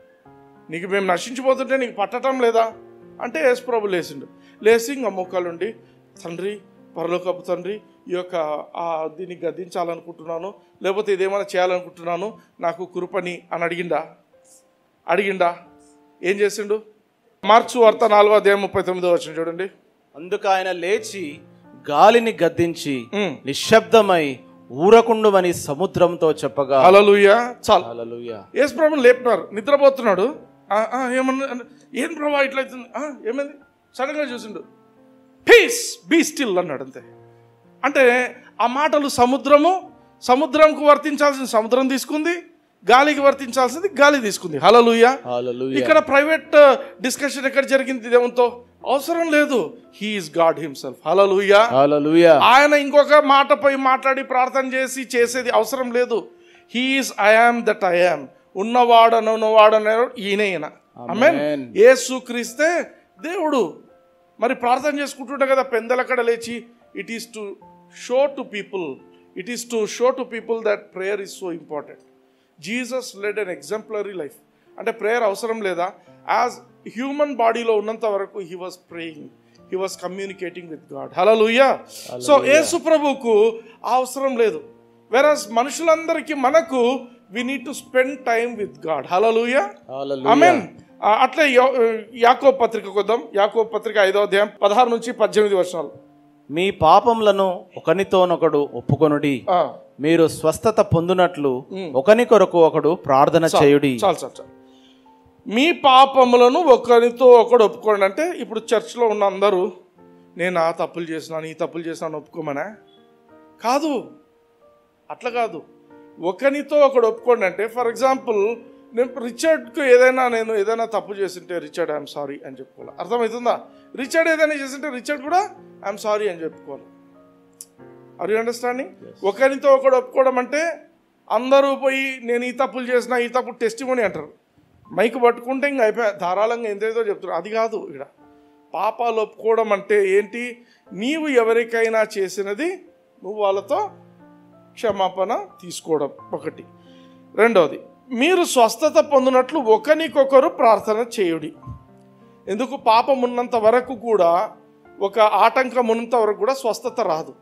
నీకు మేము నశించిపోతుంటే నీకు పట్టడం లేదా అంటే యేసు ప్రభు లేచిండు. లేచి ఇంకా మొక్కలుండి, తండ్రి, పరలోకపు తండ్రి, ఈ యొక్క దీన్ని గద్దించాలనుకుంటున్నాను, లేకపోతే ఇదేమైనా చేయాలనుకుంటున్నాను, నాకు కృపని అని అడిగిండా? అడిగిండా? ఏం చేసిండు? మార్చు వార్త నాలుగో అధ్యాయం ముప్పై తొమ్మిదో వచనం చూడండి. అందుకు ఆయన లేచి గాలిని గద్దించి నిశ్శబ్దమై ఊరకుండుమని సముద్రంతో చెప్పగా. హల్లెలూయా. చాలు. హల్లెలూయా. యేసు ప్రభుని లేపినారు, నిద్రపోతున్నాడు. ఏమన్నా, ఏం ప్రభా ఇట్లయితుంది, ఏమైంది? సడన్గా చూసిండు, పీస్ బీ స్టిల్ అన్నాడు. అంతే. అంటే ఆ మాటలు సముద్రము సముద్రంకు వర్తించాల్సింది సముద్రం తీసుకుంది, గాలికి వర్తించాల్సింది గాలి తీసుకుంది. హల్లెలూయా. ఇక్కడ ప్రైవేట్ డిస్కషన్ ఎక్కడ జరిగింది దేవునితో? అవసరం లేదు. He is God himself. Hallelujah. Hallelujah. ఆయన ఇంకొక మాటపై మాట్లాడి ప్రార్థన చేసి చేసేది అవసరం లేదు. He is I am that I am. ఉన్నవాడనున్నవాడనే ఈయన ఈయన. ఆమేన్. యేసు క్రీస్తే దేవుడు. మరి ప్రార్థన చేసుకుంటుంటే కదా పెందలక్కడ లేచి, it is to show to people, it is to show to people that prayer is so important. Jesus led an exemplary life. అంటే ప్రేయర్ అవసరం లేదా? యాజ్ హ్యూమన్ బాడీలో ఉన్నంత వరకు he was praying, he was communicating with God. Hallelujah. So Yesu ప్రభువుకు అవసరం లేదు. వెరస్ మనుషులందరికీ మనకు we need to spend time with God. Hallelujah. Amen. అట్లే యాకోబు పత్రిక కొద్దాం. యాకోబు పత్రిక ఐదో అధ్యాయం పదహారు నుంచి పద్దెనిమిది వచనాలు. మీ పాపములను ఒకనితోనొకడు ఒప్పుకొనుడి, మీరు స్వస్థత పొందునట్లు ఒకని కొరకు ఒకడు ప్రార్థన చేయుడి. చాలు చాలు చాలు. మీ పాపములను ఒకరితో ఒకడు ఒప్పుకోండి అంటే ఇప్పుడు చర్చ్లో ఉన్న అందరూ నేను ఆ తప్పులు చేసినాను, ఈ తప్పులు చేసినాను ఒప్పుకోమనా? కాదు, అట్లా కాదు. ఒకరితో ఒకడు ఒప్పుకోండి అంటే, ఫర్ ఎగ్జాంపుల్ నేను రిచర్డ్కు ఏదైనా నేను ఏదైనా తప్పు చేసింటే రిచర్డ్ ఐఎమ్ సారీ అని చెప్పుకోవాలి. అర్థమవుతుందా? రిచర్డ్ ఏదైనా చేసింటే రిచర్డ్ కూడా ఐఎమ్ సారీ అని చెప్పుకోవాలి. Are you understanding? ఒకరితో ఒకడు ఒప్పుకోవడం అంటే అందరూ పోయి నేను ఈ తప్పులు చేసిన ఈ తప్పు టెస్టిమోనీ అంటారు. మైక్ పట్టుకుంటే ఇంక అయిపోయా, ధారాళంగా ఎంతేదో చెప్తున్నారు. అది కాదు. ఇక్కడ పాపాలు ఒప్పుకోవడం అంటే ఏంటి? నీవు ఎవరికైనా చేసినది నువ్వు వాళ్ళతో క్షమాపణ తీసుకోవడం ఒకటి. రెండవది, మీరు స్వస్థత పొందినట్లు ఒకరికొకరు ప్రార్థన చేయుడి. ఎందుకు? పాపం ఉన్నంత వరకు కూడా, ఒక ఆటంకం ఉన్నంత వరకు కూడా స్వస్థత రాదు.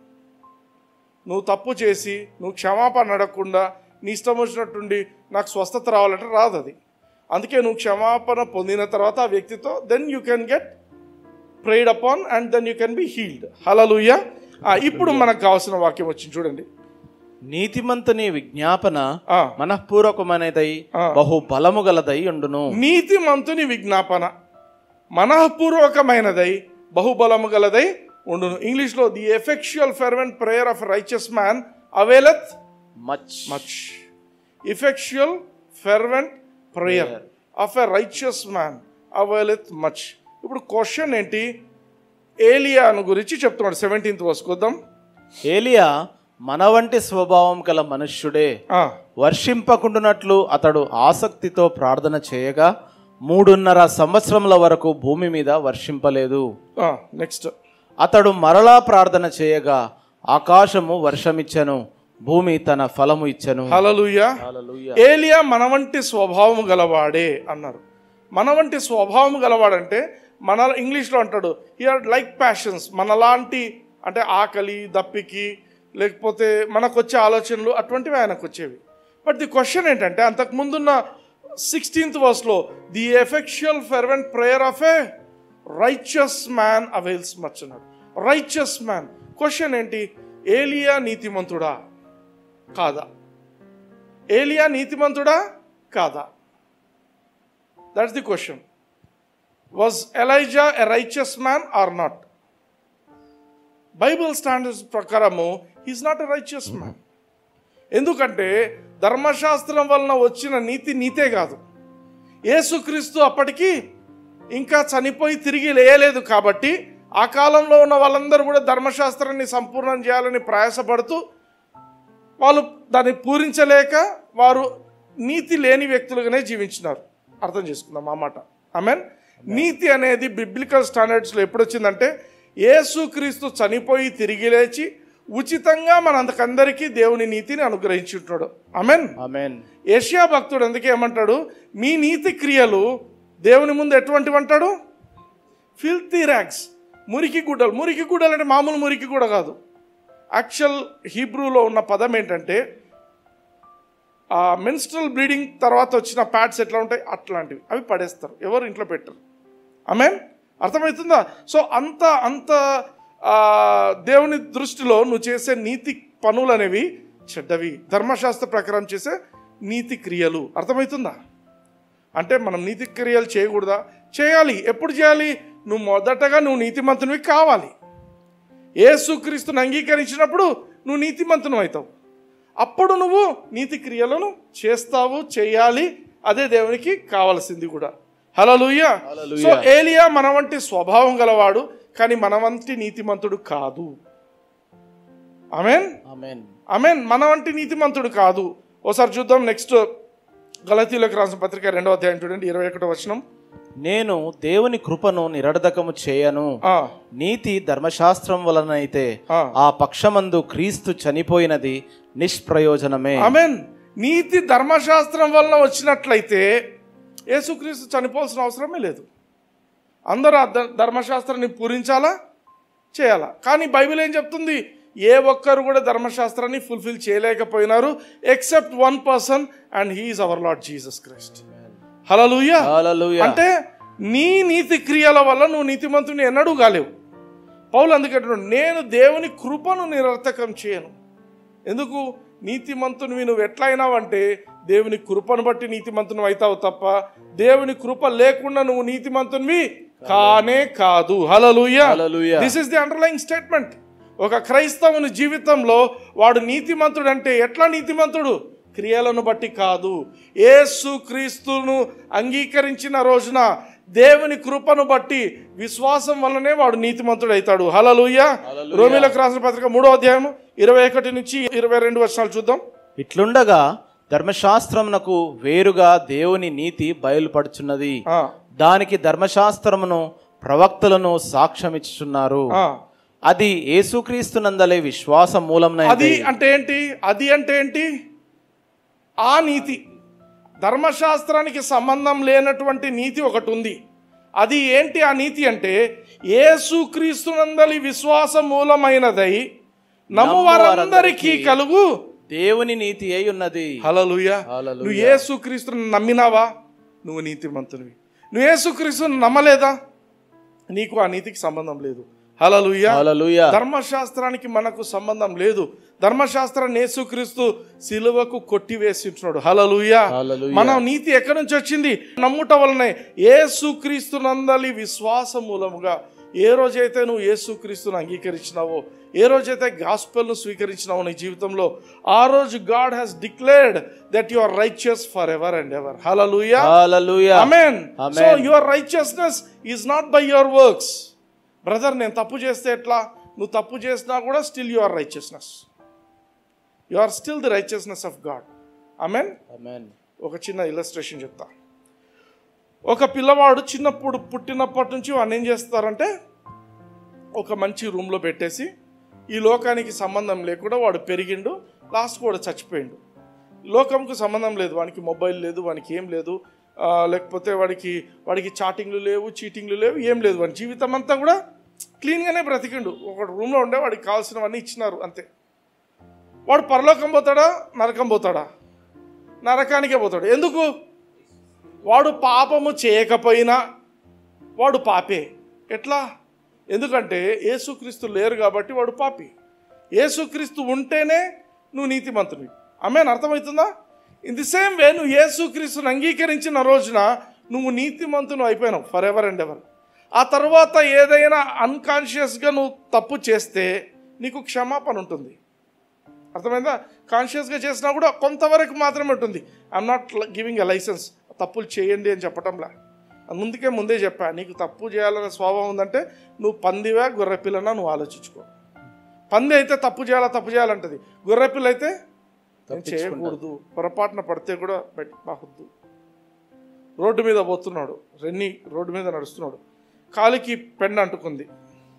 నువ్వు తప్పు చేసి నువ్వు క్షమాపణ అడగకుండా నీ ఇష్టం వచ్చినట్టుండి నాకు స్వస్థత రావాలంటే రాదు అది. అందుకే నువ్వు క్షమాపణ పొందిన తర్వాత ఆ వ్యక్తితో then you can get prayed upon and then you can be healed. Hallelujah. ఇప్పుడు మనకు కావాల్సిన వాక్యం వచ్చింది చూడండి. నీతిమంతుని విజ్ఞాపన మనఃపూర్వకమైనదై బహు బలము గలదై ఉండును. నీతిమంతుని విజ్ఞాపన మనఃపూర్వకమైనదై బహుబలము గలదై ఉండును. ఇంగ్లీష్లో the effectual fervent prayer of righteous man availeth much much. Effectual fervent prayer of a righteous man availeth much. ఇప్పుడు క్వశ్చన్ ఏంటి? ఏలియాను గురించి చెప్తున్నాడు. సెవెంటీన్త్ వర్స్కి వద్దాం. ఏలియా మన వంటి స్వభావం గల మనుష్యుడే. వర్షింపకుండునట్లు అతడు ఆసక్తితో ప్రార్థన చేయగా మూడున్నర సంవత్సరముల వరకు భూమి మీద వర్షింపలేదు. నెక్స్ట్, అతడు మరలా ప్రార్థన చేయగా ఆకాశము వర్షమిచ్చెను, భూమి తన ఫలము ఇచ్చెను. హల్లెలూయా. ఏలియా మన వంటి స్వభావం గలవాడే అన్నారు. మన వంటి స్వభావం గలవాడంటే మన ఇంగ్లీష్లో అంటాడు హియర్ లైక్ ప్యాషన్స్. మనలాంటి అంటే ఆకలి, దప్పికి, లేకపోతే మనకు వచ్చే ఆలోచనలు అటువంటివి ఆయనకు వచ్చేవి. బట్ ది క్వశ్చన్ ఏంటంటే, అంతకుముందున్న సిక్స్టీన్త్ వర్స్లో the effectual fervent prayer of a righteous man avails much అన్నాడు. Righteous man. క్వశ్చన్ ఏంటి? ఏలియా నీతిమంతుడా కాదా? ఏలియా నీతిమంతుడా కాదా? That's the question. Was Elijah a righteous man or not? Bible standards ప్రకారము he is not a righteous man. ఎందుకంటే ధర్మశాస్త్రం వలన వచ్చిన నీతి నీతే కాదు. యేసుక్రీస్తు అప్పటికి ఇంకా చనిపోయి తిరిగి లేయలేదు కాబట్టి ఆ కాలంలో ఉన్న వాళ్ళందరూ కూడా ధర్మశాస్త్రాన్ని సంపూర్ణం చేయాలని ప్రయాసపడుతూ వాళ్ళు దాన్ని పూరించలేక వారు నీతి లేని వ్యక్తులుగానే జీవించినారు. అర్థం చేసుకుందాం ఆ మాట. ఆమెన్. నీతి అనేది బిబ్లికల్ స్టాండర్డ్స్లో ఎప్పుడు వచ్చిందంటే యేసుక్రీస్తు చనిపోయి తిరిగి లేచి ఉచితంగా మనందరికీ దేవుని నీతిని అనుగ్రహించుంటాడు. ఆమెన్. ఆమెన్. యెషయా భక్తుడు అందుకే ఏమంటాడు? మీ నీతి క్రియలు దేవుని ముందు ఎటువంటివి అంటాడు? ఫిల్తీ ర్యాగ్స్, మురికి గుడ్డలు. మురికి గుడ్డలు అంటే మామూలు మురికి కూడా కాదు. యాక్చువల్ హీబ్రూలో ఉన్న పదం ఏంటంటే ఆ మెన్స్ట్రల్ బ్లీడింగ్ తర్వాత వచ్చిన ప్యాడ్స్ ఎట్లా ఉంటాయి అట్లాంటివి, అవి పడేస్తారు, ఎవరు ఇంట్లో పెట్టరు. ఆమెన్. అర్థమవుతుందా? సో అంత అంత దేవుని దృష్టిలో నువ్వు చేసే నీతి పనులు అనేవి చెడ్డవి. ధర్మశాస్త్ర ప్రకారం చేసే నీతి క్రియలు. అర్థమవుతుందా? అంటే మనం నీతి క్రియలు చేయకూడదా? చేయాలి. ఎప్పుడు చేయాలి? నువ్వు మొదటగా నువ్వు నీతిమంతునివి కావాలి. యేసుక్రీస్తుని అంగీకరించినప్పుడు నువ్వు నీతిమంతుని అవుతావు. అప్పుడు నువ్వు నీతి క్రియలను చేస్తావు, చేయాలి. అదే దేవునికి కావాల్సింది కూడా. హల్లెలూయా. సో ఏలియా మన వంటి స్వభావం గలవాడు, కానీ మన వంటి నీతిమంతుడు కాదు. ఆమెన్. ఆమెన్. ఆమెన్. మన వంటి నీతిమంతుడు కాదు. ఓసారి చూద్దాం. నెక్స్ట్ గలతీయులకు రాసిన పత్రిక రెండవ అధ్యాయం చూడండి, ఇరవై ఒకటో వచనం. నేను దేవుని కృపను నిరర్ధకము చేయను, నీతి ధర్మశాస్త్రం వలనైతే ఆ పక్షమందు క్రీస్తు చనిపోయినది నిష్ప్రయోజనమే. ఆమెన్. నీతి ధర్మశాస్త్రం వలన వచ్చినట్లయితే యేసుక్రీస్తు చనిపోవాల్సిన అవసరమే లేదు. అందరూ ఆ ధర్మశాస్త్రాన్ని పూరించాలా, చేయాలా. కానీ బైబిల్ ఏం చెప్తుంది? ఏ ఒక్కరు కూడా ధర్మశాస్త్రాన్ని ఫుల్ఫిల్ చేయలేకపోయినారు except one person and he is our Lord Jesus Christ. Hallelujah. అంటే నీ నీతి క్రియల వల్ల నువ్వు నీతిమంతుని ఎన్నడూ కాలేవు. పౌలు అందుకే నేను దేవుని కృపను నిరర్థకం చేయను. ఎందుకు? నీతిమంతునివి నువ్వు ఎట్లయినావంటే దేవుని కృపను బట్టి నీతిమంతుని అవుతావు తప్ప దేవుని కృప లేకుండా నువ్వు నీతిమంతునివి కానే కాదు. Hallelujah. This is the underlying statement. ఒక క్రైస్తవుని జీవితంలో వాడు నీతిమంతుడు అంటే ఎట్లా నీతిమంతుడు? క్రియలను బట్టి కాదు. యేసు క్రీస్తును అంగీకరించిన రోజున దేవుని కృపను బట్టి విశ్వాసం వల్లనే వాడు నీతిమంతుడు అవుతాడు. హల్లెలూయా. రోమీయులకు రాసిన పత్రిక మూడో అధ్యాయం ఇరవై ఒకటి నుంచి ఇరవై రెండు వచనాలు చూద్దాం. ఇట్లుండగా ధర్మశాస్త్రమునకు వేరుగా దేవుని నీతి బయలుపడుచున్నది. ఆ, దానికి ధర్మశాస్త్రమును ప్రవక్తలను సాక్ష్యమిచ్చుచున్నారు. ఆ. అది యేసుక్రీస్తునందలే విశ్వాస అది మూలమునైనది. అంటే ఏంటి? అది అంటే ఏంటి? ఆ నీతి. ధర్మశాస్త్రానికి సంబంధం లేనటువంటి నీతి ఒకటి ఉంది. అది ఏంటి ఆ నీతి అంటే యేసుక్రీస్తునందలి విశ్వాస మూలమైనదై నమ్ము వారందరికీ కలుగు దేవుని నీతి అయి ఉన్నది. హల్లెలూయా. హల్లెలూయా. నువ్వు యేసుక్రీస్తుని నమ్మినావా? నువ్వు నీతిమంతునివి. నువ్వు యేసుక్రీస్తుని నమ్మలేదా? నీకు ఆ నీతికి సంబంధం లేదు. హల్లెలూయా. హల్లెలూయా. ధర్మశాస్త్రానికి మనకు సంబంధం లేదు. ధర్మశాస్త్రాన్ని యేసుక్రీస్తు సిలువకు కొట్టివేసింటున్నాడు. హల్లెలూయా. హల్లెలూయా. మన నీతి ఎక్కడి నుంచి వచ్చింది? నమ్ముట వలనే. యేసుక్రీస్తునందలి విశ్వాస మూలముగా ఏ రోజైతే నువ్వు యేసుక్రీస్తుని అంగీకరించినావో, ఏ రోజైతే గాస్పెల్ను స్వీకరించినావో నీ జీవితంలో, ఆ రోజు God has declared that you are righteous for ever and ever. Hallelujah. Hallelujah. Amen. Amen. So your righteousness is not by your works. Brother, నేను తప్పు చేస్తే ఎట్లా? నువ్వు తప్పు చేసినా కూడా still your righteousness. You are still the righteousness of God. Amen. Amen. ఒక చిన్న ఇల్లస్ట్రేషన్ చెప్తా. ఒక పిల్లవాడు చిన్నప్పుడు పుట్టినప్పటి నుంచి వాడిని ఏం చేస్తారంటే ఒక మంచి రూమ్లో పెట్టేసి ఈ లోకానికి సంబంధం లేకుండా వాడు పెరిగిండు, లాస్ట్ కూడా చచ్చిపోయిండు. లోకంకు సంబంధం లేదు, వానికి మొబైల్ లేదు, వానికి ఏం లేదు, లేకపోతే వాడికి వాడికి చాటింగ్లు లేవు, చీటింగ్లు లేవు, ఏం లేదు. వాడి జీవితం అంతా కూడా క్లీన్గానే బ్రతికిండు. ఒక రూమ్లో ఉండే వాడికి కావాల్సినవన్నీ ఇచ్చినారు అంతే. వాడు పరలోకం పోతాడా, నరకం పోతాడా? నరకానికే పోతాడు. ఎందుకు? వాడు పాపము చేయకపోయినా వాడు పాపే. ఎట్లా? ఎందుకంటే యేసుక్రీస్తు లేరు కాబట్టి వాడు పాపి. యేసుక్రీస్తు ఉంటేనే నువ్వు నీతిమంతునివి. ఆమేన్. అర్థమవుతుందా? ఇన్ ది సేమ్ వే నువ్వు యేసుక్రీస్తుని అంగీకరించిన రోజున నువ్వు నీతిమంతును అయిపోయినావు ఫర్ ఎవర్ అండ్ ఎవర్. ఆ తర్వాత ఏదైనా అన్కాన్షియస్గా నువ్వు తప్పు చేస్తే నీకు క్షమాపణ ఉంటుంది. అర్థమైందా? కాన్షియస్గా చేసినా కూడా కొంతవరకు మాత్రమే ఉంటుంది. I'm not giving a licence తప్పులు చేయండి అని చెప్పటంలా. ముందుకే ముందే చెప్పా, నీకు తప్పు చేయాలనే స్వభావం ఉందంటే నువ్వు పందివా గొర్రెపిల్లనా నువ్వు ఆలోచించుకో. పంది అయితే తప్పు చేయాలా తప్పు చేయాలంటది, గొర్రెపిల్ల అయితే చేయకూడదు, పొరపాటున పడితే కూడా బయట బాగుద్దు. రోడ్డు మీద పోతున్నాడు, రెన్ని రోడ్డు మీద నడుస్తున్నాడు, కాలికి పెండ అంటుకుంది,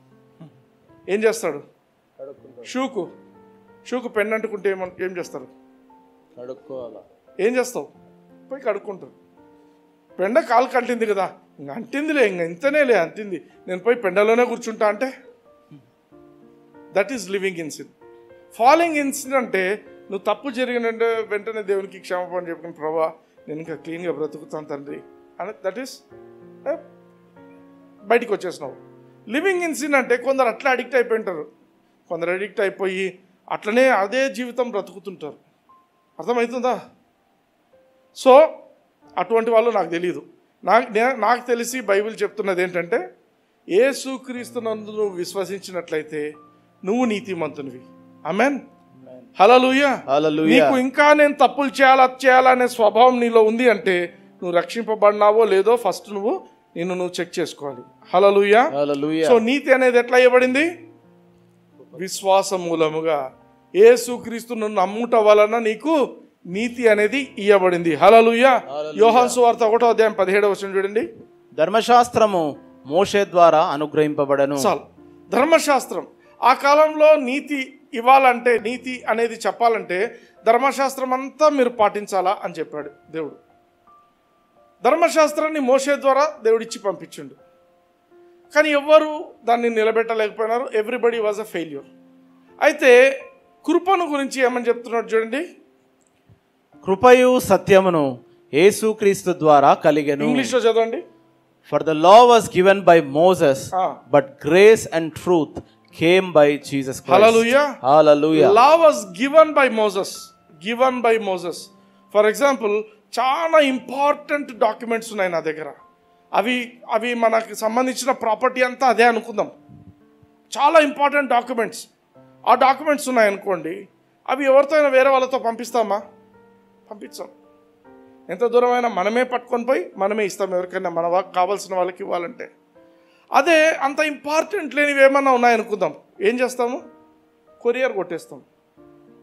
ఏం చేస్తాడు? షూకు షూకు పెండ అంటుకుంటే ఏమ ఏం చేస్తారు? కడుక్కోవాలా. ఏం చేస్తావు? పోయి కడుక్కుంటారు. పెండ కాలు కంటింది కదా, ఇంక అంటిందిలే, ఇంక ఇంతనేలే అంటింది, నేను పోయి పెండలోనే కూర్చుంటా అంటే that is living in sin. Following in sin అంటే నువ్వు తప్పు జరిగినంటే వెంటనే దేవునికి క్షమాపణ చెప్పుకుని, ప్రభా నేను ఇంకా క్లీన్గా బ్రతుకుతాను తండ్రి అని, దట్ ఈస్ బయటికి వచ్చేసినావు. లివింగ్ ఇన్ సిన్ అంటే కొందరు అట్లా అడిక్ట్ అయిపోయింటారు, కొందరు అడిక్ట్ అయిపోయి అట్లనే అదే జీవితం బ్రతుకుతుంటారు. అర్థమవుతుందా? సో అటువంటి వాళ్ళు నాకు తెలియదు. నాకు నాకు తెలిసి బైబిల్ చెప్తున్నది ఏంటంటే యేసుక్రీస్తునందు నువ్వు విశ్వసించినట్లయితే నువ్వు నీతిమంతునివి. ఆమేన్. హల్లెలూయా. హల్లెలూయా. నీకు ఇంకా నేను తప్పులు చేయాలా చేయాలనే స్వభావం నీలో ఉంది అంటే నువ్వు రక్షింపబడినావో లేదో ఫస్ట్ నువ్వు నిన్ను నువ్వు చెక్ చేసుకోవాలి. హల్లెలూయా. హల్లెలూయా. సో నీతి అనేది ఎట్లా ఇవ్వబడింది? విశ్వాస మూలముగా యేసుక్రీస్తును నమ్ముట వలన నీకు నీతి అనేది ఇవ్వబడింది. హల్లెలూయా. యోహాను సువార్త ఒకటో అధ్యాయం పదిహేడవ వచనం చూడండి. ధర్మశాస్త్రము మోషే ద్వారా అనుగ్రహింపబడను. చాలు. ధర్మశాస్త్రం ఆ కాలంలో నీతి ఇవ్వాలంటే, నీతి అనేది చెప్పాలంటే ధర్మశాస్త్రం అంతా మీరు పాటించాలా అని చెప్పాడు దేవుడు. ధర్మశాస్త్రాన్ని మోషే ద్వారా దేవుడిచ్చి పంపించిండు, కానీ ఎవ్వరు దాన్ని నిలబెట్టలేకపోయినారు. Everybody was a failure. అయితే కృపను గురించి ఏమని చెప్తున్నాడు చూడండి. కృపయు సత్యమును యేసుక్రీస్తు ద్వారా కలిగెను. ఇంగ్లీష్లో చదవండి. For the law was given by Moses, Ah. but grace and truth came by Jesus Christ. Hallelujah. Hallelujah. Law was given by Moses. Given by Moses. For example, చాలా ఇంపార్టెంట్ డాక్యుమెంట్స్ ఉన్నాయి నా దగ్గర. అవి అవి మనకు సంబంధించిన ప్రాపర్టీ అంతా అదే అనుకుందాం. చాలా ఇంపార్టెంట్ డాక్యుమెంట్స్. ఆ డాక్యుమెంట్స్ ఉన్నాయనుకోండి, అవి ఎవరితో అయినా వేరే వాళ్ళతో పంపిస్తామా? పంపించాం. ఎంత దూరమైనా మనమే పట్టుకొని పోయి మనమే ఇస్తాం ఎవరికైనా మన వాళ్ళకి కావాల్సిన వాళ్ళకి ఇవ్వాలంటే. అదే అంత ఇంపార్టెంట్ లేనివి ఏమన్నా ఉన్నాయనుకుందాం, ఏం చేస్తాము? కొరియర్ కొట్టేస్తాం.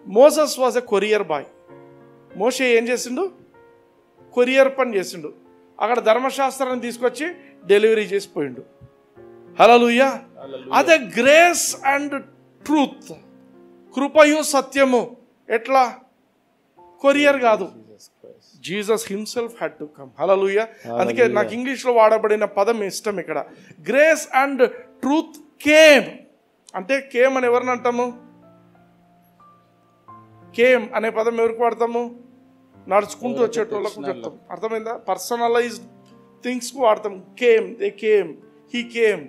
Moses was a courier boy. Moshe ఏం చేసిండు? కొరియర్ పని చేసిండు. అక్కడ ధర్మశాస్త్రాన్ని తీసుకొచ్చి డెలివరీ చేసిపోయిండు. హల్లెలూయా. అదే గ్రేస్ అండ్ ట్రూత్, కృపయు సత్యము. ఎట్లా? కొరియర్ కాదు, Jesus himself had to come. Hallelujah. అందుకే నాకు ఇంగ్లీష్లో వాడబడిన పదం ఇష్టం ఇక్కడ. Grace and truth came. అంటే కేమ్ అని ఎవరిని అంటాము? కేమ్ అనే పదం ఎవరికి వాడతాము? నడుచుకుంటూ వచ్చేటోళ్ళకు చెప్తాం. అర్థమైందా? పర్సనలైజ్డ్ థింగ్స్కు వాడతాం. Came, they came, he came.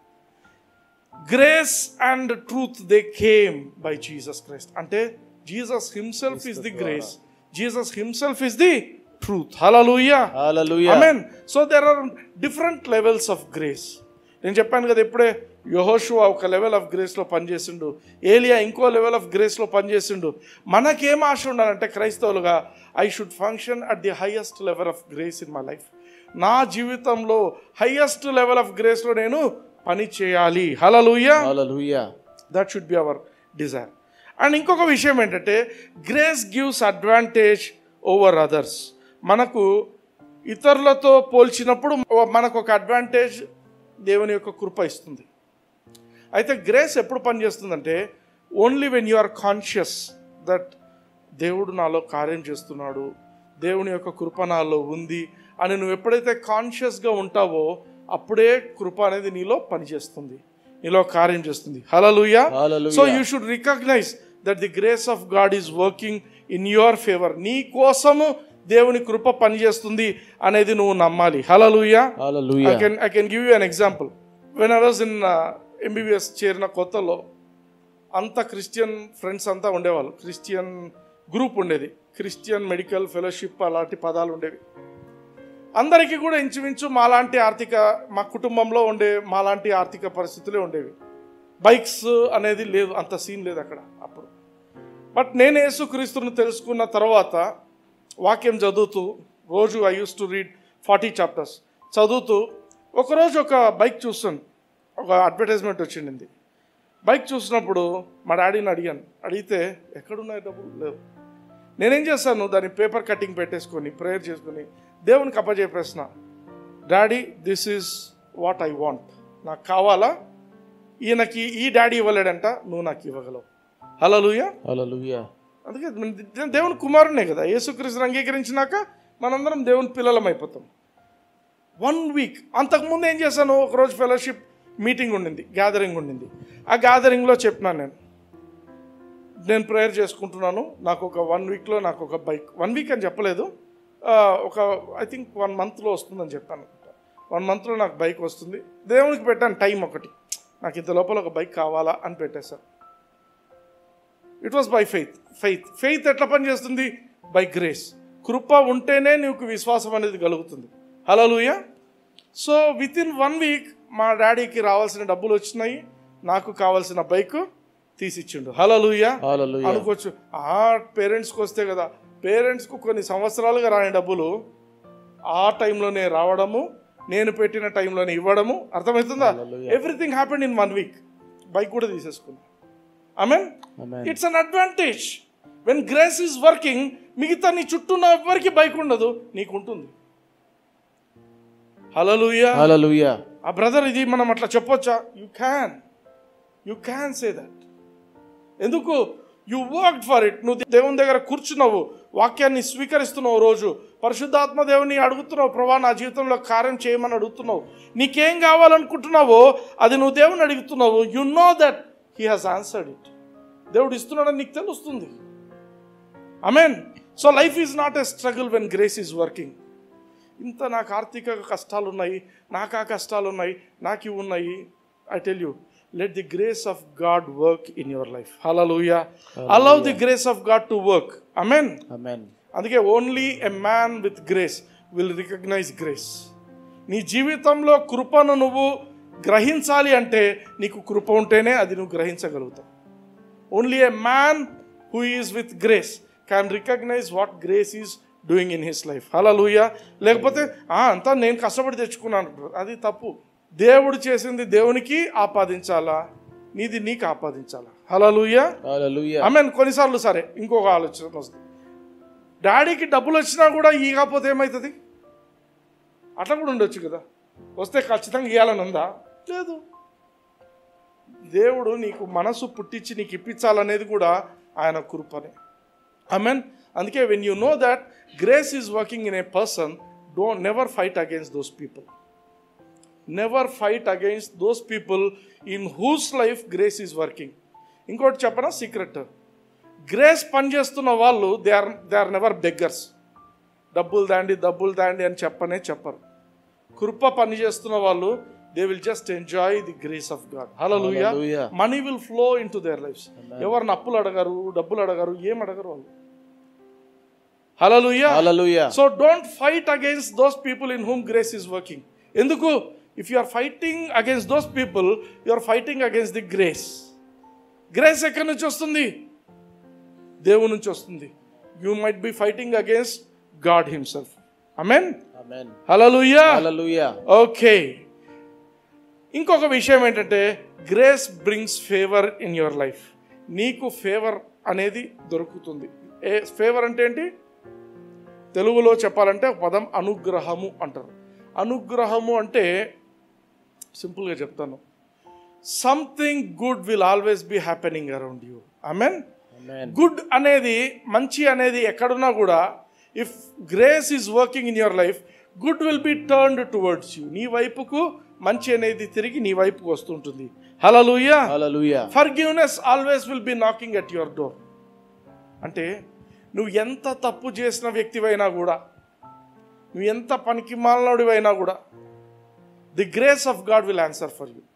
Grace and truth they came by Jesus Christ. అంటే Jesus himself is the grace, Jesus himself is the truth. Hallelujah. Hallelujah. Amen. So there are different levels of grace. నేను చెప్పాను కదా ఇప్పుడే, యెహోషువ ఒక లెవెల్ ఆఫ్ గ్రేస్లో పనిచేసిండు, ఏలియా ఇంకో లెవెల్ ఆఫ్ గ్రేస్లో పనిచేసిండు. మనకేం ఆశ ఉండాలంటే క్రైస్తవులుగా, I should function at the highest level of grace in my life. నా జీవితంలో హైయెస్ట్ లెవెల్ ఆఫ్ గ్రేస్లో నేను పని చేయాలి. Hallelujah. Hallelujah. That should be our desire. And ఇంకొక విషయం ఏంటంటే, grace gives advantage over others. మనకు ఇతరులతో పోల్చినప్పుడు మనకు ఒక అడ్వాంటేజ్ దేవుని యొక్క కృప ఇస్తుంది. అయితే గ్రేస్ ఎప్పుడు పనిచేస్తుందంటే, only when you are conscious that దేవుడు నాలో కార్యం చేస్తున్నాడు, దేవుని యొక్క కృప నాలో ఉంది అని నువ్వు ఎప్పుడైతే కాన్షియస్గా ఉంటావో అప్పుడే కృప అనేది నీలో పనిచేస్తుంది, నీలో కార్యం చేస్తుంది. Hallelujah. So you should recognise that the grace of God is working in your favour. నీ కోసము దేవుని కృప పనిచేస్తుంది అనేది నువ్వు నమ్మాలి. Hallelujah. Hallelujah. I can I can give you an example. When I was in MBBS చేరిన కొత్తలో అంత క్రిస్టియన్ ఫ్రెండ్స్ అంతా ఉండేవాళ్ళు, క్రిస్టియన్ గ్రూప్ ఉండేది, క్రిస్టియన్ మెడికల్ ఫెలోషిప్ అలాంటి పదాలు ఉండేవి. అందరికీ కూడా ఇంచుమించు మాలాంటి ఆర్థిక, మా కుటుంబంలో ఉండే మాలాంటి ఆర్థిక పరిస్థితులే ఉండేవి. బైక్స్ అనేది లేదు, అంత సీన్ లేదు అక్కడ అప్పుడు. బట్ నేను యేసుక్రీస్తుని తెలుసుకున్న తర్వాత వాక్యం చదువుతూ, రోజు I use to read forty chapters చదువుతూ, ఒకరోజు ఒక బైక్ చూస్తాను, ఒక అడ్వర్టైజ్మెంట్ వచ్చింది. బైక్ చూసినప్పుడు మా డాడీని అడిగాను, అడిగితే ఎక్కడున్నాయి డబ్బులు లేవు. నేనేం చేశాను, దాన్ని పేపర్ కటింగ్ పెట్టేసుకొని ప్రేయర్ చేసుకొని దేవునికి అప్పచెప్పేసిన, daddy this is what I want, నాకు కావాలా, ఈయనకి ఈ డాడీ ఇవ్వలేడంట, నువ్వు నాకు ఇవ్వగలవు. హల్లెలూయా. హల్లెలూయా. అందుకే దేవుని కుమారునే కదా, యేసుక్రీస్తుని అంగీకరించినాక మనందరం దేవుని పిల్లలం అయిపోతాం. వన్ వీక్ అంతకుముందు ఏం చేశాను, ఒకరోజు ఫెలోషిప్ మీటింగ్ ఉండింది, గ్యాదరింగ్ ఉండింది. ఆ గ్యాదరింగ్లో చెప్పినాను, నేను నేను ప్రేయర్ చేసుకుంటున్నాను, నాకు ఒక వన్ వీక్లో నాకు ఒక బైక్, వన్ వీక్ అని చెప్పలేదు, ఒక ఐ థింక్ వన్ మంత్లో వస్తుందని చెప్పాను. వన్ మంత్లో నాకు బైక్ వస్తుంది. దేవునికి పెట్టాను టైం ఒకటి, నాకు ఇంత లోపల ఒక బైక్ కావాలా అని పెట్టేశాను. It was by faith. Faith faith ఎట్లా పనిచేస్తుంది? By grace. కృప ఉంటేనే నీకు విశ్వాసం అనేది కలుగుతుంది. Hallelujah. So within one week మా డాడీకి రావాల్సిన డబ్బులు వచ్చినాయి, నాకు కావాల్సిన బైక్ తీసిచ్చిండు. హల్లెలూయా. అనుకోవచ్చు, ఆ పేరెంట్స్కి వస్తే కదా, పేరెంట్స్కు కొన్ని సంవత్సరాలుగా రాని డబ్బులు ఆ టైంలోనే రావడము, నేను పెట్టిన టైంలోనే ఇవ్వడము. అర్థమవుతుందా? Everything happened in one week. Bike కూడా తీసేసుకున్నా. Amen. It's an advantage. When grace is working, మిగతా నీ చుట్టూ ఉన్న ఎవరికి బైక్ ఉండదు, నీకు ఉంటుంది. హల్లెలూయా. హల్లెలూయా. ఆ బ్రదర్, ఇది మనం అట్లా చెప్పొచ్చా? You can you can say that. ఎందుకు? You worked for it. నువ్వు దేవుని దగ్గర కూర్చున్నావు, వాక్యాన్ని స్వీకరిస్తున్నావు, రోజు పరిశుద్ధాత్మ దేవుని అడుగుతున్నావు, ప్రభా నా జీవితంలో కార్యం చేయమని అడుగుతున్నావు. నీకేం కావాలనుకుంటున్నావో అది నువ్వు దేవుని అడుగుతున్నావు. You know that he has answered it. దేవుడు ఇస్తున్నాడని నీకు తెలుస్తుంది. Amen. So life is not a struggle when grace is working. ఇంత నాకు ఆర్థిక కష్టాలు ఉన్నాయి, నాకు ఆ కష్టాలు ఉన్నాయి, నాకు ఇవి ఉన్నాయి. I tell you, let the grace of God work in your life. Hallelujah. Hallelujah. Allow the grace of God to work. Amen. Amen. అందుకే only a man with grace will recognise grace. నీ జీవితంలో కృపను నువ్వు గ్రహించాలి అంటే నీకు కృప ఉంటేనే అది నువ్వు గ్రహించగలుగుతావు. Only a man who is with grace can recognise what grace is doing in his life. Hallelujah. లేకపోతే అంతా నేను కష్టపడి తెచ్చుకున్నాను, అది తప్పు. దేవుడు చేసింది దేవునికి ఆపాదించాలా, నీది నీకు ఆపాదించాలి. హల్లెలూయా హల్లెలూయా. ఆమేన్. కొన్నిసార్లు సరే ఇంకొక ఆలోచన వస్తుంది, డాడీకి డబ్బులు వచ్చినా కూడా ఈ కాకపోతే ఏమవుతుంది, అట్లా కూడా ఉండొచ్చు కదా, వస్తే ఖచ్చితంగా ఇవ్వాలని ఉందా? లేదు. దేవుడు నీకు మనసు పుట్టించి నీకు ఇప్పించాలనేది కూడా ఆయన కృపనే. ఆమేన్. అందుకే when you know that grace is working in a person, don't never fight against those people. Never fight against those people in whose life grace is working. ఇంకోటి చెప్పనా సీక్రెట్, గ్రేస్ పనిచేస్తున్న వాళ్ళు they are they are never beggars. డబ్బులు దాండి డబ్బులు దాండి అని చెప్పనే చెప్పరు. కృప పని చేస్తున్న వాళ్ళు they will just enjoy the grace of God. Hallelujah. Money will flow into their lives. ఎవరిని అప్పులు అడగరు, డబ్బులు అడగరు, ఏం అడగరు వాళ్ళు. Hallelujah. Hallelujah. So don't fight against those people in whom grace is working. ఎందుకు? If you are fighting against those people, you are fighting against the grace. Grace ఎక్కడి నుంచి వస్తుంది? దేవుని నుంచి వస్తుంది. You might be fighting against God himself. Amen. Amen. Hallelujah. Hallelujah. Okay. ఇంకొక విషయం ఏంటంటే grace brings favour in your life. నీకు ఫేవర్ అనేది దొరుకుతుంది. ఏ ఫేవర్ అంటే ఏంటి? తెలుగులో చెప్పాలంటే పదం అనుగ్రహము అంటారు. అనుగ్రహము అంటే సింపుల్గా చెప్తాను, something good will always be happening around you. Amen. Good అనేది, మంచి అనేది ఎక్కడున్నా కూడా, if grace is working in your life, good will be turned towards you. నీ వైపుకు మంచి అనేది తిరిగి నీ వైపుకు వస్తుంటుంది. Hallelujah. Hallelujah. Forgiveness always will be knocking at your door. అంటే నువ్వు ఎంత తప్పు చేసిన వ్యక్తివైనా కూడా, నువ్వు ఎంత పనికి మాలినోడివైనా కూడా, the grace of God will answer for you.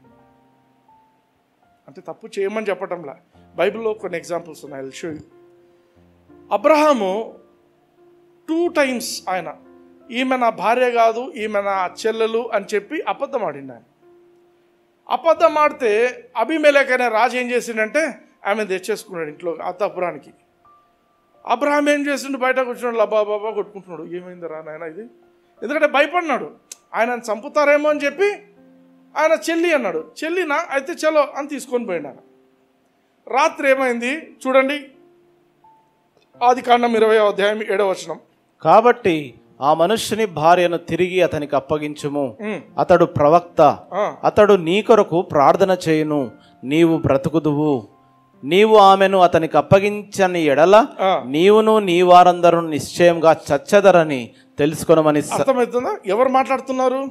అంటే తప్పు చేయమని చెప్పటంలా, బైబిల్లో కొన్ని ఎగ్జాంపుల్స్ ఉన్నాయి. I will show you. Abraham two times ఆయన ఈమె నా భార్య కాదు, ఈమె నా చెల్లెలు అని చెప్పి అబద్ధం ఆడిండు. ఆయన అబద్ధం ఆడితే అబీమెలెకు అనే రాజు ఏం చేసిండంటే ఆమె తెచ్చేసుకున్నాడు ఇంట్లో అత్తపురానికి. అబ్రహాం ఏం చేసిండు? బయట కూర్చున్నాడు, లబ్బా బాబా కొట్టుకుంటున్నాడు. ఏమైంది రా నాయన ఇది? ఎందుకంటే భయపడినాడు, ఆయనను చంపుతారేమో అని చెప్పి ఆయన చెల్లి అన్నాడు. చెల్లినా అయితే చలో అని తీసుకొని పోయిండు ఆయన. రాత్రి ఏమైంది చూడండి, ఆది కాండం ఇరవై అధ్యాయం ఏడవ వచనం. కాబట్టి ఆ మనుష్యుని భార్యను తిరిగి అతనికి అప్పగించుము, అతడు ప్రవక్త, అతడు నీ కొరకు ప్రార్థన చేయును, నీవు బ్రతుకుదువు. నీవు ఆమెను అతనికి అప్పగించని ఎడల నీవును నీ వారందరూ నిశ్చయంగా చచ్చెదరని తెలుసుకొనమని. అర్థమవుతుందా? ఎవరు మాట్లాడుతున్నారు?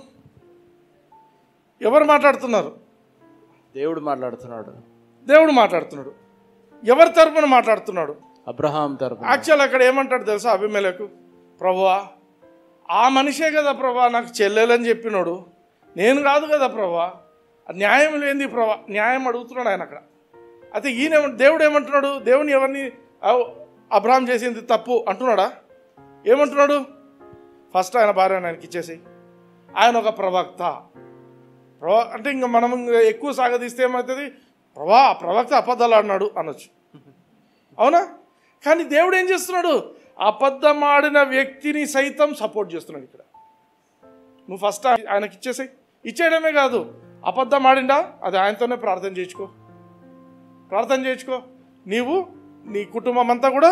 ఎవరు మాట్లాడుతున్నారు? దేవుడు మాట్లాడుతున్నాడు. దేవుడు మాట్లాడుతున్నాడు. ఎవరి తరపున మాట్లాడుతున్నాడు? అబ్రహాం తరపున. యాక్చువల్ అక్కడ ఏమంటాడు తెలుసా అబీమెలెకు? ప్రభువా, ఆ మనిషే కదా ప్రభా నాకు చెల్లెలని చెప్పినాడు, నేను కాదు కదా ప్రభా, న్యాయం లేనిది ప్రభా, న్యాయం అడుగుతున్నాడు ఆయన అక్కడ. అయితే ఈయన దేవుడు ఏమంటున్నాడు? దేవుని ఎవరిని అబ్రహాం చేసింది తప్పు అంటున్నాడా? ఏమంటున్నాడు? ఫస్ట్ ఆయన భార్యను ఆయనకి ఇచ్చేసి, ఆయన ఒక ప్రవక్త. ప్రవా అంటే ఇంకా మనం ఎక్కువ సాగదీస్తే ఏమవుతుంది? ప్రభా ప్రవక్త అబద్ధాలు ఆడినాడు అనొచ్చు, అవునా? కానీ దేవుడు ఏం చేస్తున్నాడు? అబద్ధమాడిన వ్యక్తిని సైతం సపోర్ట్ చేస్తున్నాడు ఇక్కడ. నువ్వు ఫస్ట్ ఆయనకి ఇచ్చేసాయి. ఇచ్చేయడమే కాదు, అబద్ధం ఆడిండా అది ఆయనతోనే ప్రార్థన చేయించుకో, ప్రార్థన చేయించుకో. నీవు నీ కుటుంబం అంతా కూడా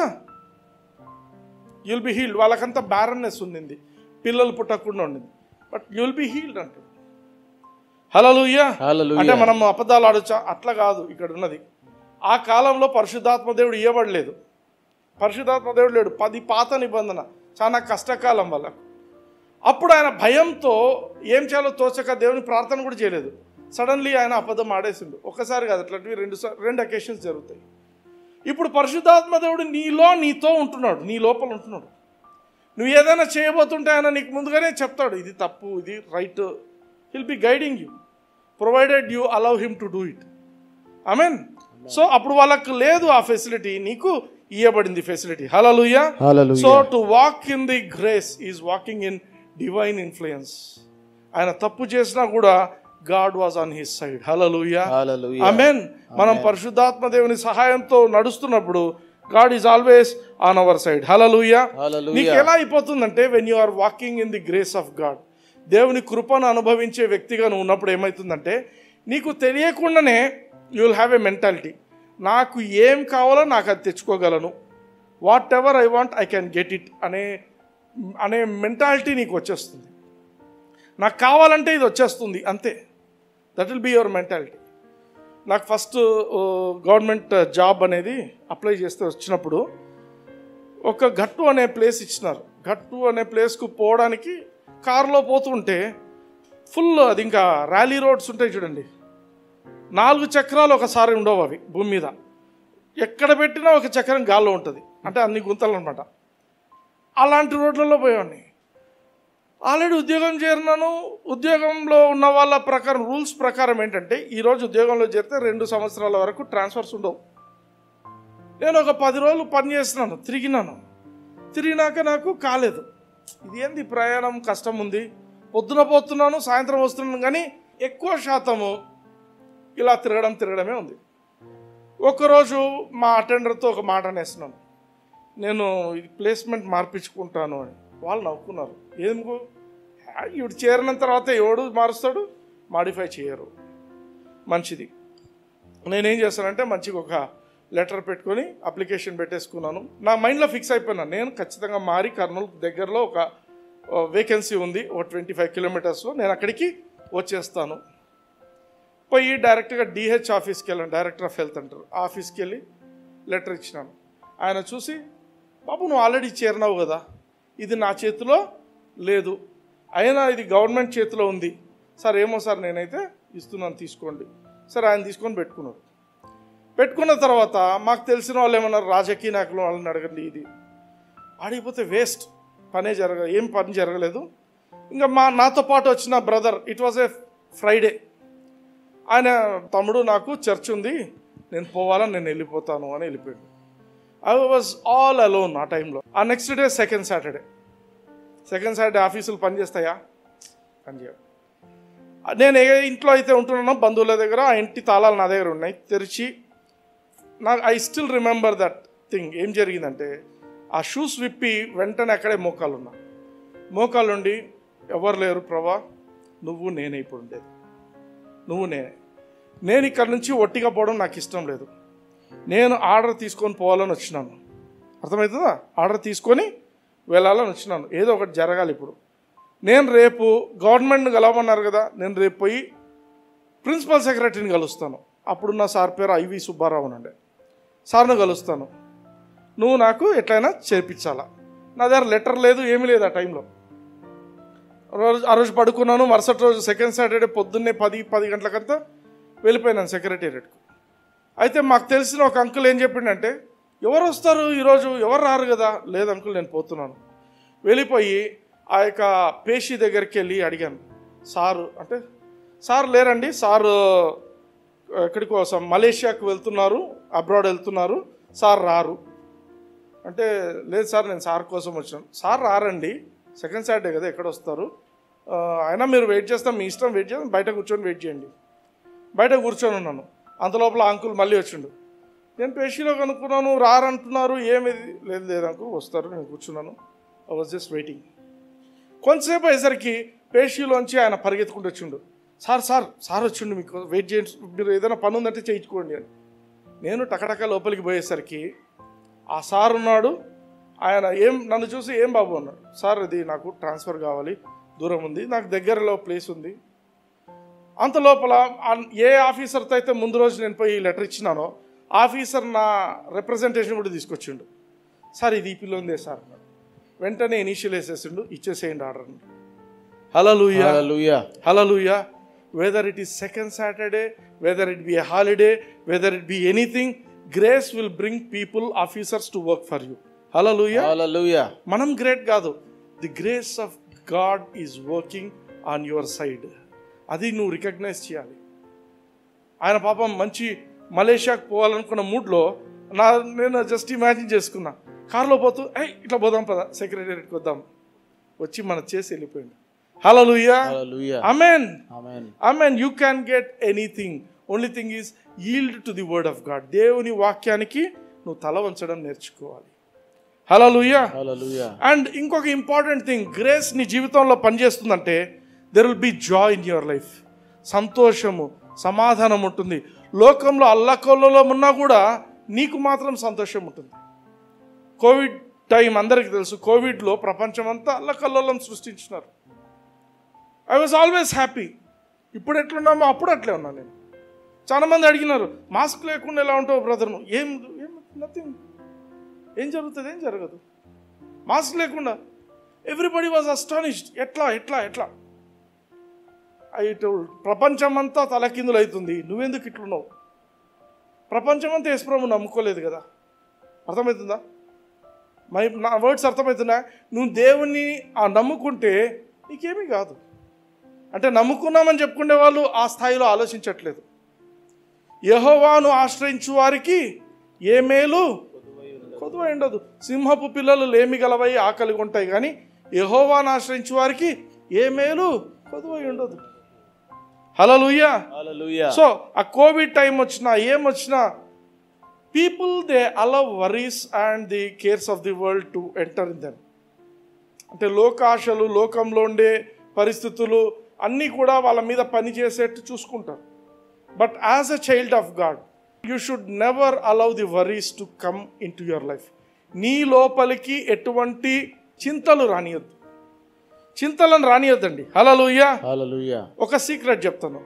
యుల్ బి హీల్డ్. వాళ్ళకంతా బ్యారన్నెస్ ఉండింది, పిల్లలు పుట్టకుండా ఉండింది, బట్ యుల్ బి హీల్డ్ అంటాడు. హల్లెలూయా. అంటే మనం అబద్ధాలు ఆడొచ్చా? అట్లా కాదు ఇక్కడ ఉన్నది. ఆ కాలంలో పరిశుద్ధాత్మ దేవుడు ఇవ్వబడలేదు, పరిశుద్ధాత్మ దేవుడు లేడు. పది పాత నిబంధన, చాలా కష్టకాలం వాళ్ళకు. అప్పుడు ఆయన భయంతో ఏం చేయాలో తోచక దేవుని ప్రార్థన కూడా చేయలేదు. సడన్లీ ఆయన అబద్ధం ఆడేసిండు. ఒక్కసారి కాదు, అట్లాంటివి రెండు రెండు అకేషన్స్ జరుగుతాయి. ఇప్పుడు పరిశుద్ధాత్మ దేవుడు నీలో నీతో ఉంటున్నాడు, నీ లోపల ఉంటున్నాడు. నువ్వు ఏదైనా చేయబోతుంటే ఆయన నీకు ముందుగానే చెప్తాడు, ఇది తప్పు, ఇది right. He'll be guiding you provided you allow him to do it. Amen. So అప్పుడు వాళ్ళకు లేదు ఆ ఫెసిలిటీ, నీకు ఇవ్వబడింది facility. Hallelujah. So to walk in the grace is walking in divine influence. ఆయన తప్పు చేసినా కూడా God was on his side. Hallelujah. Amen. మనం పరిశుద్ధాత్మ దేవుని సహాయంతో నడుస్తున్నప్పుడు God is always on our side. Hallelujah. నీకు ఎలా అయిపోతుందంటే when you are walking in the grace of God, దేవుని కృపను అనుభవించే వ్యక్తిగా నువ్వు ఉన్నప్పుడు ఏమవుతుందంటే నీకు తెలియకుండానే you will have a mentality, నాకు ఏం కావాలో నాకు అది తెచ్చుకోగలను, whatever I want I can get it అనే అనే మెంటాలిటీ నీకు వచ్చేస్తుంది. నాకు కావాలంటే ఇది వచ్చేస్తుంది అంతే. That will be your mentality. నాకు ఫస్ట్ గవర్నమెంట్ జాబ్ అనేది అప్లై చేస్తే వచ్చినప్పుడు ఒక గట్టు అనే ప్లేస్ ఇచ్చినారు. గట్టు అనే ప్లేస్కు పోవడానికి కారులో పోతుంటే ఫుల్ అది ఇంకా ర్యాలీ రోడ్స్ ఉంటాయి చూడండి, నాలుగు చక్రాలు ఒకసారి ఉండవు అవి భూమి మీద, ఎక్కడ పెట్టినా ఒక చక్రం గాల్లో ఉంటుంది, అంటే అన్ని గుంతలు అనమాట. అలాంటి రోడ్లలో పోయేవాడిని. ఆల్రెడీ ఉద్యోగం చేరినాను. ఉద్యోగంలో ఉన్న వాళ్ళ ప్రకారం రూల్స్ ప్రకారం ఏంటంటే ఈరోజు ఉద్యోగంలో చేరితే రెండు సంవత్సరాల వరకు ట్రాన్స్ఫర్స్ ఉండవు. నేను ఒక పది రోజులు పని చేస్తున్నాను, తిరిగినాను. తిరిగినాక నాకు కాలేదు. ఇది ఏంది ప్రయాణం కష్టం ఉంది, పొద్దున పోతున్నాను సాయంత్రం వస్తున్నాను, కానీ ఎక్కువ శాతము ఇలా తిరగడం తిరగడమే ఉంది. ఒకరోజు మా అటెండర్తో ఒక మాట అనేస్తున్నాను, నేను ఇది ప్లేస్మెంట్ మార్పించుకుంటాను అని. వాళ్ళు నవ్వుకున్నారు. ఎందుకు? ఇవి చేరిన తర్వాత ఎవడు మారుస్తాడు, మాడిఫై చేయరు. మంచిది. నేనేం చేస్తానంటే మంచిగా ఒక లెటర్ పెట్టుకొని అప్లికేషన్ పెట్టేసుకున్నాను. నా మైండ్లో ఫిక్స్ అయిపోయినాను, నేను ఖచ్చితంగా మారి కర్నూలు దగ్గరలో ఒక వేకెన్సీ ఉంది ఒక ట్వంటీ ఫైవ్ కిలోమీటర్స్లో, నేను అక్కడికి వచ్చేస్తాను. పోయి డైరెక్ట్గా డిహెచ్ ఆఫీస్కి వెళ్ళాను, డైరెక్టర్ ఆఫ్ హెల్త్ అంటారు, ఆఫీస్కి వెళ్ళి లెటర్ ఇచ్చినాను. ఆయన చూసి, బాబు నువ్వు ఆల్రెడీ చేరినావు కదా, ఇది నా చేతిలో లేదు, అయినా ఇది గవర్నమెంట్ చేతిలో ఉంది. సార్ ఏమో సార్ నేనైతే ఇస్తున్నాను తీసుకోండి. సరే ఆయన తీసుకొని పెట్టుకున్నారు. పెట్టుకున్న తర్వాత మాకు తెలిసిన వాళ్ళు ఏమన్నారు, రాజకీయ నాయకులు వాళ్ళని అడగండి, ఇది ఆడిపోతే వేస్ట్, పనే జరగ ఏం పని జరగలేదు. ఇంకా మా నాతో పాటు వచ్చిన brother, it was a Friday, ఆయన తమ్ముడు నాకు చర్చ్ ఉంది నేను పోవాలని నేను వెళ్ళిపోతాను అని వెళ్ళిపోయాడు. ఐ వాజ్ ఆల్ అలోన్ ఆ టైంలో. ఆ next day second Saturday second Saturday ఆఫీసులు పనిచేస్తాయా? పనిచేయవు. నేను ఏ ఇంట్లో అయితే ఉంటున్నానో బంధువుల దగ్గర ఆ ఇంటి తాళాలు నా దగ్గర ఉన్నాయి, తెరిచి నాకు I still remember that thing. ఏం జరిగిందంటే ఆ షూస్ విప్పి వెంటనే అక్కడే మోకాలు ఉన్నా. మోకాలు ఉండి ఎవరు లేరు ప్రభా, నువ్వు నేనే ఇప్పుడు ఉండేది, నువ్వు నేనే. నేను ఇక్కడ నుంచి ఒట్టిగా పోవడం నాకు ఇష్టం లేదు, నేను ఆర్డర్ తీసుకొని పోవాలని వచ్చినాను. అర్థమవుతుందా? ఆర్డర్ తీసుకొని వెళ్ళాలని వచ్చినాను. ఏదో ఒకటి జరగాలి ఇప్పుడు. నేను రేపు గవర్నమెంట్ని కలవమన్నారు కదా, నేను రేపు పోయి ప్రిన్సిపల్ సెక్రటరీని కలుస్తాను. అప్పుడున్న సార్ పేరు ఐవి సుబ్బారావు అండి. సార్ను కలుస్తాను, నువ్వు నాకు ఎట్లయినా చేర్పించాలా. నా దగ్గర లెటర్ లేదు, ఏమీ లేదు ఆ టైంలో. రోజు ఆ రోజు పడుకున్నాను. మరుసటి రోజు సెకండ్ సాటర్డే పొద్దున్నే పది పది గంటలకంతా వెళ్ళిపోయినాను సెక్రటేరియట్కు. అయితే మాకు తెలిసిన ఒక అంకుల్ ఏం చెప్పిండంటే, ఎవరు వస్తారు ఈరోజు, ఎవరు రారు కదా. లేదు అంకుల్ నేను పోతున్నాను. వెళ్ళిపోయి ఆ యొక్క పేషి దగ్గరికి వెళ్ళి అడిగాను, సారు అంటే, సార్ లేరండి, సారు ఎక్కడి కోసం మలేషియాకు వెళ్తున్నారు, అబ్రాడ్ వెళ్తున్నారు, సార్ రారు అంటే, లేదు సార్ నేను సార్ కోసం వచ్చాను. సార్ రారండి, సెకండ్ సాటర్డే కదా ఎక్కడ వస్తారు, అయినా మీరు వెయిట్ చేస్తాం, మీ ఇష్టం, వెయిట్ చేస్తాం, బయట కూర్చొని వెయిట్ చేయండి. బయట కూర్చొని ఉన్నాను. అంతలోపల అంకుల్ మళ్ళీ వచ్చిండు. నేను పేషీలో కనుక్కున్నాను, రారంటున్నారు, ఏమిది, లేదు లేదు అంకుల్ వస్తారు, నేను కూర్చున్నాను. I was just waiting. కొంతసేపు అయ్యేసరికి పేషీలోంచి ఆయన పరిగెత్తుకుంటూ వచ్చిండు. సార్ సార్ సార్ వచ్చిండు, మీకు వెయిట్ చేయండి, మీరు ఏదైనా పని ఉందంటే చేయించుకోండి అని. నేను టకటక లోపలికి పోయేసరికి ఆ సార్ ఉన్నాడు. ఆయన ఏం నన్ను చూసి, ఏం బాబు అన్నాడు. సార్ ఇది నాకు ట్రాన్స్ఫర్ కావాలి, దూరం ఉంది, నాకు దగ్గరలో ప్లేస్ ఉంది. అంత లోపల ఏ ఆఫీసర్తో అయితే ముందు రోజు నేను పోయి లెటర్ ఇచ్చినానో ఆఫీసర్ నా రిప్రజెంటేషన్ కూడా తీసుకొచ్చిండు. సార్ ఇది ఈ పిల్ల ఉందే సార్ అన్నాడు. వెంటనే ఇనిషియల్ వేసేసిండు, ఇచ్చేసేయండి order. Hallelujah hallelujah hallelujah. Whether it is second Saturday, whether it be a holiday, whether it be anything, grace will bring people, officers to work for you. Hallelujah hallelujah. మనం గ్రేట్ కాదు, the grace of God is working on your side. అది నువ్వు రికగ్నైజ్ చేయాలి. ఆయన పాపం మంచి మలేషియాకు పోవాలనుకున్న మూడ్లో నా నేను జస్ట్ ఇమాజిన్ చేసుకున్నా, కారులో పోతూ ఏ ఇట్లా పోదాం పదా సెక్రటేరియట్కి వద్దాం, వచ్చి మన చేసి వెళ్ళిపోయింది. Hallelujah hallelujah. Amen amen. Amen. You can get anything, only thing is yield to the word of God. దేవుని వాక్యానికి నువ్వు తల వంచడం నేర్చుకోవాలి. Hallelujah hallelujah. అండ్ ఇంకొక ఇంపార్టెంట్ థింగ్, గ్రేస్ నీ జీవితంలో పనిచేస్తుందంటే there will be joy in your life. సంతోషము, సమాధానం ఉంటుంది. లోకంలో అల్లకల్లోలం ఉన్నా కూడా నీకు మాత్రం సంతోషం ఉంటుంది. కోవిడ్ టైం అందరికీ తెలుసు. కోవిడ్లో ప్రపంచం అంతా అల్లకల్లోలం సృష్టించినారు. I was always happy. ఇప్పుడు ఎట్లున్నామో అప్పుడు అట్లే ఉన్నాను నేను. చాలామంది అడిగినారు, మాస్క్ లేకుండా ఎలా ఉంటావు బ్రదర్? ఏం ఏం నథింగ్, ఏం జరుగుతుంది? ఏం జరగదు మాస్క్ లేకుండా. Everybody was astonished. ఎట్లా ఎట్లా ఎట్లా ఐ టోల్డ్, ప్రపంచం అంతా తలకిందులు అవుతుంది, నువ్వెందుకు ఇట్లున్నావు? ప్రపంచం అంతా యేసుప్రభువుని నమ్ముకోలేదు కదా. అర్థమవుతుందా? మై నా వర్డ్స్ అర్థమవుతున్నా? నువ్వు దేవుణ్ణి ఆ నమ్ముకుంటే నీకేమీ కాదు. అంటే నమ్ముకున్నామని చెప్పుకునే వాళ్ళు ఆ స్థాయిలో ఆలోచించట్లేదు. యెహోవాను ఆశ్రయించు వారికి ఏ మేలు కొదువై ఉండదు. సింహపు పిల్లలు లేమి గలవై ఆకలి ఉంటాయి, కానీ యెహోవాను ఆశ్రయించు వారికి ఏ మేలు కొదువై ఉండదు. హల్లెలూయా. సో ఆ కోవిడ్ టైం వచ్చినా ఏం వచ్చినా people they allow worries and the cares of the world to enter in them. అంటే లోకాశలు, లోకంలో ఉండే పరిస్థితులు అన్నీ కూడా వాళ్ళ మీద పనిచేసేట్టు చూసుకుంటారు. But as a child of God you should never allow the worries to come in to your life. నీ లోపలికి ఎటువంటి చింతలు రానియద్దు, చింతలను రానియద్దండి. హల్లెలూయా. హల్లెలూయా. ఒక సీక్రెట్ చెప్తాను.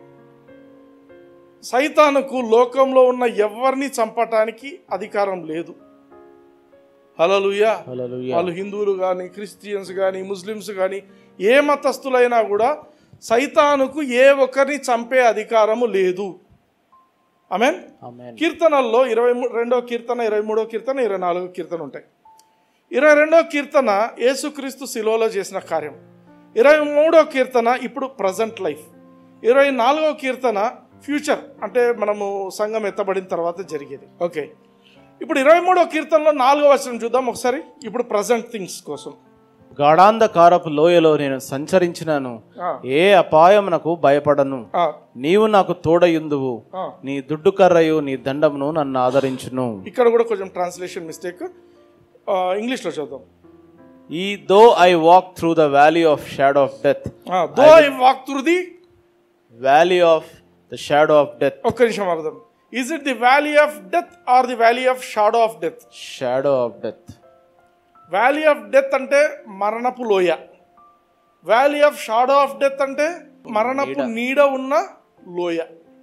సైతానుకు లోకంలో ఉన్న ఎవరిని చంపటానికి అధికారం లేదు. హల్లెలూయా. వాళ్ళు హిందువులు కానీ, క్రిస్టియన్స్ కానీ, ముస్లిమ్స్ కానీ, ఏ మతస్థులైనా కూడా సైతానుకు ఏ ఒక్కరిని చంపే అధికారము లేదు. ఆమేన్. కీర్తనల్లో ఇరవై రెండో కీర్తన, ఇరవై మూడో కీర్తన, ఇరవై నాలుగో కీర్తన ఉంటాయి. ఇరవై రెండో కీర్తన యేసుక్రీస్తు శిలువలో చేసిన కార్యం. ఇరవై మూడో కీర్తన ఇప్పుడు ప్రజెంట్ లైఫ్. ఇరవై నాలుగో కీర్తన ఫ్యూచర్, అంటే మనము సంఘం ఎత్తబడిన తర్వాత జరిగేది. ఓకే, ఇప్పుడు ఇరవై మూడో కీర్తనలో నాలుగో వచనం చూద్దాం ఒకసారి. ఇప్పుడు ప్రజెంట్ థింగ్స్ కోసం. గాఢాంధకారపు లోయలో నేను సంచరించినాను, ఏ అపాయమునకు భయపడను. నీవు నాకు తోడయుందువు, నీ దుడ్డు కర్రయు నీ దండమును నన్ను ఆదరించును. ఇక్కడ కూడా కొంచెం ట్రాన్స్లేషన్ మిస్టేక్, ఇంగ్లీష్ లో చూద్దాం. ఈ though I walk through the valley of shadow of death. Though I walk through the valley of the shadow of death. ఒక్క నిమిషం అర్థం. Is it the valley of death or the valley of shadow of death? Shadow of death. Valley of death అంటే మరణపు లోయ. Valley of shadow of death అంటే మరణపు నీడ ఉన్న లోయ.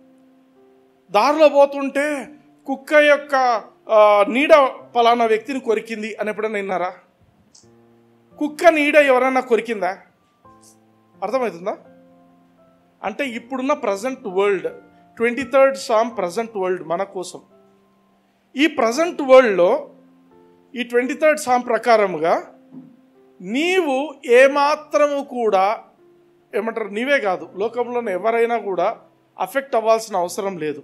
దారిలో పోతుంటే కుక్క యొక్క నీడ పలానా వ్యక్తిని కొరికింది అని ఎప్పుడైనా విన్నారా? కుక్క నీడ ఎవరైనా కొరికిందా? అర్థమవుతుందా? అంటే ఇప్పుడున్న present world, twenty third psalm present world మన కోసం. ఈ ప్రజెంట్ వరల్డ్లో ఈ ట్వంటీ థర్డ్ సామ్ ప్రకారముగా నీవు ఏమాత్రము కూడా ఏమంటారు, నీవే కాదు లోకంలోనే ఎవరైనా కూడా అఫెక్ట్ అవ్వాల్సిన అవసరం లేదు.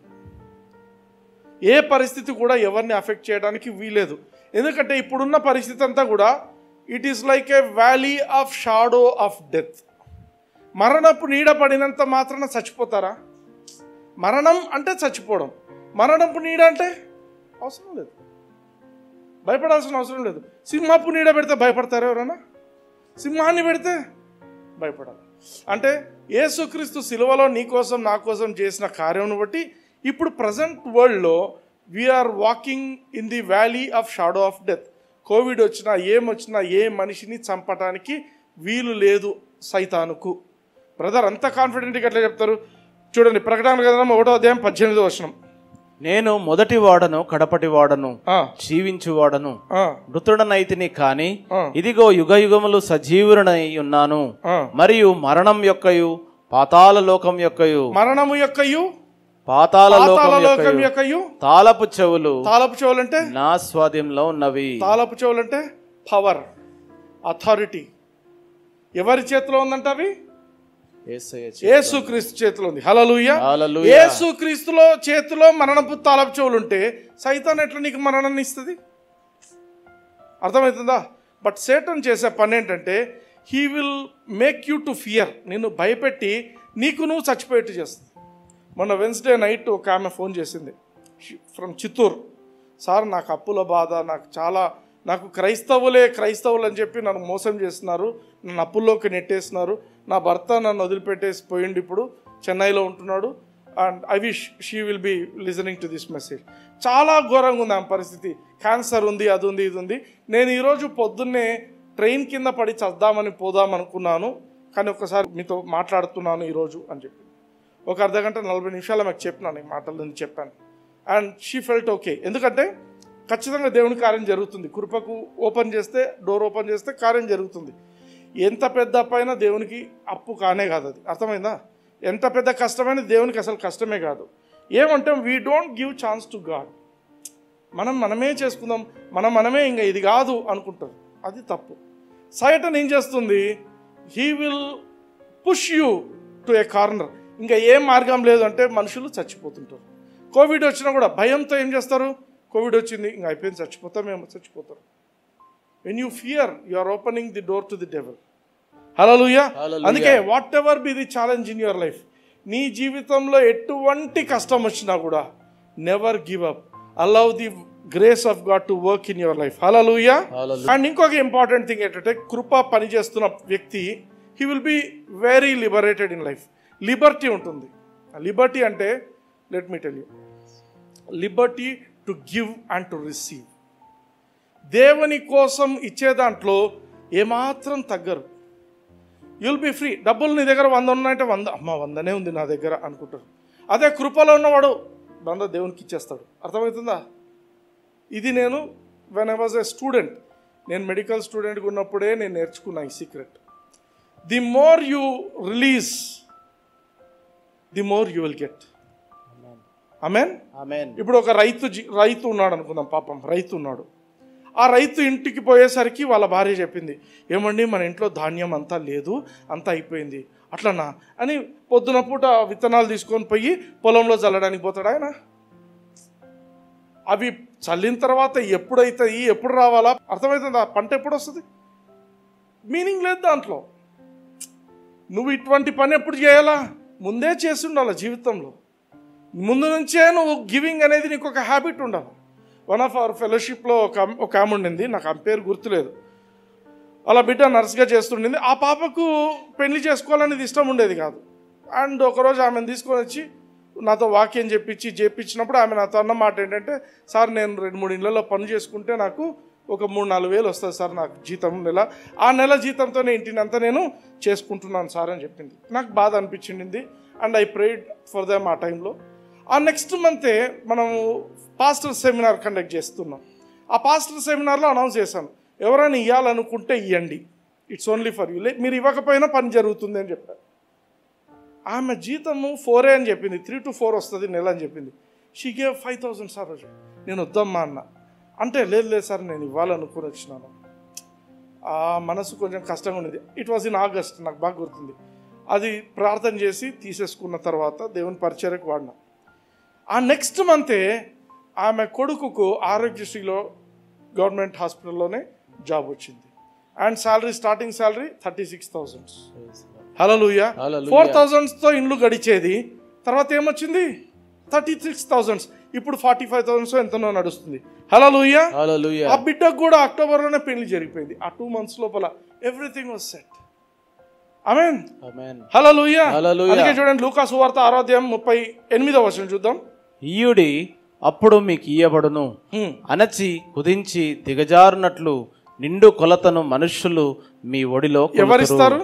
ఏ పరిస్థితి కూడా ఎవరిని అఫెక్ట్ చేయడానికి వీలేదు. ఎందుకంటే ఇప్పుడున్న పరిస్థితి అంతా కూడా it is like a valley of shadow of death. మరణపు నీడ పడినంత మాత్రాన చచ్చిపోతారా? మరణం అంటే చచ్చిపోవడం. మరణపు నీడ అంటే అవసరం లేదు, భయపడాల్సిన అవసరం లేదు. సింహపు నీడ పెడితే భయపడతారు ఎవరైనా? సింహాన్ని పెడితే భయపడాలి. అంటే యేసుక్రీస్తు సిలువలో నీ కోసం నా కోసం చేసిన కార్యం బట్టి ఇప్పుడు ప్రజెంట్ వరల్డ్లో we are walking in the valley of shadow of death. Covid వచ్చినా ఏమొచ్చినా ఏ మనిషిని చంపటానికి వీలు లేదు సైతానుకు. బ్రదర్ అంత కాన్ఫిడెంట్గా ఎట్లా చెప్తారు? చూడండి, ప్రకటన గ్రంథం ఒకటో అధ్యాయం పద్దెనిమిదో వచనం. నేను మొదటి వాడను కడపటి వాడను జీవించు వాడను మృతుడనైతిని కాని ఇదిగో యుగ యుగములు సజీవుడనై ఉన్నాను. మరియు మరణం యొక్కయు పాతాళ లోకం యొక్కయు మరణము యొక్కయు పాతాళ లోకం యొక్కయు తాళపు చెవులు. తాళపు చెవులు అంటే నా స్వాధీనంలో ఉన్నవి. తాళపు చెవులు అంటే పవర్, అథారిటీ. ఎవరి చేతిలో ఉందంట అవి? యేసుక్రీస్తు చేతిలో ఉంది. హల్లెలూయా. యేసుక్రీస్తులో చేతిలో మరణపు తాళపు చెవులు ఉంటే సైతాన్ ఎట్లా నీకు మరణాన్ని ఇస్తుంది? అర్థమవుతుందా? బట్ సేటన్ చేసే పని ఏంటంటే he will make you to fear. నిన్ను భయపెట్టి నీకు నువ్వు చచ్చిపోయేట్టు చేస్తుంది. మొన్న వెన్స్డే నైట్ ఒక ఆమె ఫోన్ చేసింది ఫ్రమ్ చిత్తూరు. సార్ నాకు అప్పుల బాధ, నాకు చాలా నాకు క్రైస్తవులే క్రైస్తవులు అని చెప్పి నన్ను మోసం చేస్తున్నారు, నన్ను అప్పుల్లోకి నెట్టేస్తున్నారు. నా భర్త నన్ను వదిలిపెట్టేసి పోయిండు, ఇప్పుడు చెన్నైలో ఉంటున్నాడు. And I wish she will be listening to this message. చాలా ఘోరంగా ఉంది ఆమె పరిస్థితి. క్యాన్సర్ ఉంది, అది ఉంది, ఇది ఉంది. నేను ఈరోజు పొద్దున్నే ట్రైన్ కింద పడి చద్దామని పోదాం అనుకున్నాను, కానీ ఒకసారి మీతో మాట్లాడుతున్నాను ఈరోజు అని చెప్పి ఒక అర్ధ గంట నలభై నిమిషాలు మాకు చెప్పినాను, ఈ మాటలు చెప్పాను. And she felt okay. ఎందుకంటే ఖచ్చితంగా దేవుని కార్యం జరుగుతుంది. కృపకు ఓపెన్ చేస్తే, డోర్ ఓపెన్ చేస్తే కార్యం జరుగుతుంది. ఎంత పెద్ద అప్పైన దేవునికి అప్పు కానే కాదు. అది అర్థమైందా? ఎంత పెద్ద కష్టమైన దేవునికి అసలు కష్టమే కాదు. ఏమంటే we don't give chance to God. మనం మనమే చేసుకుందాం, మనం మనమే ఇంకా ఇది కాదు అనుకుంటారు. అది తప్పు. సైటన్ ఏం చేస్తుంది? He will push you to a corner. ఇంకా ఏం మార్గం లేదు అంటే మనుషులు చచ్చిపోతుంటారు. కోవిడ్ వచ్చినా కూడా భయంతో ఏం చేస్తారు? కోవిడ్ వచ్చింది, ఇంకా అయిపోయింది, చచ్చిపోతామేమో, చచ్చిపోతారు. When you fear you are opening the door to the devil. Hallelujah. అందుకే whatever be the challenge in your life, నీ జీవితంలో ఎటువంటి కష్టం వచ్చినా కూడా never give up. Allow the grace of God to work in your life. Hallelujah. And ఇంకొక ఇంపార్టెంట్ థింగ్ ఏంటంటే, కృప పనిచేస్తున్న వ్యక్తి he will be very liberated in life. Liberty ఉంటుంది. లిబర్టీ అంటే, let me tell you, liberty to give and to receive. దేవుని కోసం ఇచ్చే దాంట్లో ఏమాత్రం తగ్గరు. You'll be free. డబ్బులు నీ దగ్గర వంద ఉన్నాయంటే వంద, అమ్మ వందనే ఉంది నా దగ్గర అనుకుంటారు. అదే కృపలో ఉన్నవాడు వంద దేవునికి ఇచ్చేస్తాడు. అర్థమవుతుందా? ఇది నేను when I was a student, నేను మెడికల్ స్టూడెంట్గా ఉన్నప్పుడే నేను నేర్చుకున్నా ఈ secret. The more you release, the more you will get. Amen. Amen. ఇప్పుడు ఒక రైతు రైతు ఉన్నాడు అనుకుందాం. పాపం రైతు ఉన్నాడు. ఆ రైతు ఇంటికి పోయేసరికి వాళ్ళ భార్య చెప్పింది, ఏమండి మన ఇంట్లో ధాన్యం అంతా లేదు, అంతా అయిపోయింది. అట్లనా అని పొద్దున పూట విత్తనాలు తీసుకొని పోయి పొలంలో చల్లడానికి పోతాడు ఆయన. అవి చల్లిన తర్వాత ఎప్పుడైతాయి, ఎప్పుడు రావాలా, అర్థమవుతుంది. ఆ పంట ఎప్పుడు వస్తుంది, మీనింగ్ లేదు దాంట్లో. నువ్వు ఇటువంటి పని ఎప్పుడు చేయాలా? ముందే చేసి ఉండాలి జీవితంలో. ముందు నుంచే నువ్వు గివింగ్ అనేది నీకు ఒక హ్యాబిట్ ఉండాలి. వన్ ఆఫ్ అవర్ ఫెలోషిప్లో ఒక ఒక ఆమె ఉండింది, నాకు ఆమె పేరు గుర్తులేదు. అలా బిడ్డ నర్స్గా చేస్తుండింది. ఆ పాపకు పెళ్లి చేసుకోవాలనేది ఇష్టం ఉండేది కాదు. అండ్ ఒకరోజు ఆమెను తీసుకొని వచ్చి నాతో వాక్యం చెప్పించి చేపించినప్పుడు ఆమె నాతో అన్న మాట ఏంటంటే, సార్ నేను రెండు మూడు ఇళ్లలో పని చేసుకుంటే నాకు ఒక మూడు నాలుగు వేలు వస్తుంది సార్ నాకు జీతం నెల. ఆ నెల జీతంతోనే ఇంటిని అంతా నేను చేసుకుంటున్నాను సార్ అని చెప్పింది. నాకు బాధ అనిపించింది. And I prayed for them ఆ టైంలో. ఆ నెక్స్ట్ మంతే మనము పాస్టర్ సెమినార్ కండక్ట్ చేస్తున్నాం. ఆ పాస్టర్ సెమినార్లో అనౌన్స్ చేశాను, ఎవరైనా ఇవ్వాలనుకుంటే ఇవ్వండి, ఇట్స్ ఓన్లీ ఫర్ యూ. మీరు ఇవ్వకపోయినా పని జరుగుతుంది అని చెప్పారు. ఆమె జీతము ఫోరే అని చెప్పింది, త్రీ టు ఫోర్ వస్తుంది నెల అని చెప్పింది. She gave five thousand sir రోజు. నేను వద్దమ్మా అన్న. అంటే లేదు లేదు సార్ నేను ఇవ్వాలనుకుని వచ్చినాను. ఆ మనసు కొంచెం కష్టంగా ఉండేది. ఇట్ వాజ్ ఇన్ ఆగస్ట్, నాకు బాగా గుర్తుంది. అది ప్రార్థన చేసి తీసేసుకున్న తర్వాత దేవుని పరిచర్యకు వాడినా. ఆ నెక్స్ట్ మంతే ఆమె కొడుకుకు ఆరోగ్యశ్రీలో గవర్నమెంట్ హాస్పిటల్లోనే జాబ్ వచ్చింది. And salary, starting salary thirty six thousands. Hallelujah. Four థౌజండ్స్తో ఇండ్లు గడిచేది. తర్వాత ఏమొచ్చింది? Thirty six thousands. ఇప్పుడు ఫార్టీ ఫైవ్ థౌజండ్స్ ఎంతనో నడుస్తుంది. హల్లెలూయా. ఆ బిడ్డకు కూడా అక్టోబర్లోనే పెళ్లి జరిగిపోయింది. ఆ టూ మంత్స్ లోపల everything was set. Amen. Hallelujah. అందుకే చూడండి లూకా సువార్త ఆరో అధ్యాయం ముప్పై ఎనిమిదవ వచనం చూద్దాం. ఈయుడి అప్పుడు మీకు ఇయ్యబడును, అణచి కుదించి దిగజారునట్లు నిండు కొలతను మనుష్యులు మీ ఒడిలో. ఎవరిస్తారు?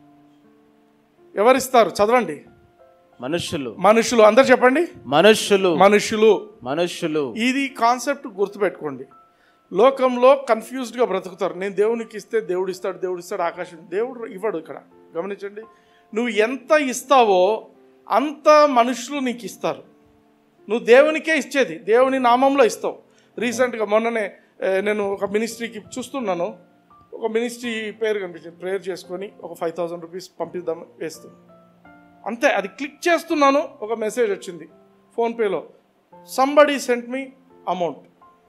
ఎవరిస్తారు? చదవండి. మనుష్యులు. మనుషులు. అందరు చెప్పండి. మనుష్యులు. మనుషులు. మనుష్యులు. ఇది కాన్సెప్ట్ గుర్తుపెట్టుకోండి. లోకంలో కన్ఫ్యూజ్డ్గా బ్రతుకుతారు. నేను దేవునికి ఇస్తే దేవుడు ఇస్తాడు, దేవుడు ఇస్తాడు, ఆకాశం. దేవుడు ఇవ్వడు. ఇక్కడ గమనించండి, నువ్వు ఎంత ఇస్తావో అంత మనుషులు నీకు ఇస్తారు. నువ్వు దేవునికే ఇచ్చేది, దేవుని నామంలో ఇస్తావు. రీసెంట్గా మొన్ననే నేను ఒక మినిస్ట్రీకి చూస్తున్నాను, ఒక మినిస్ట్రీ పేరు కనిపించింది. ప్రేయర్ చేసుకొని ఒక ఫైవ్ థౌజండ్ రూపీస్ పంపిద్దాం వేస్తాను అంతే. అది క్లిక్ చేస్తున్నాను, ఒక మెసేజ్ వచ్చింది ఫోన్పేలో, సంబడీ సెంట్ మీ అమౌంట్.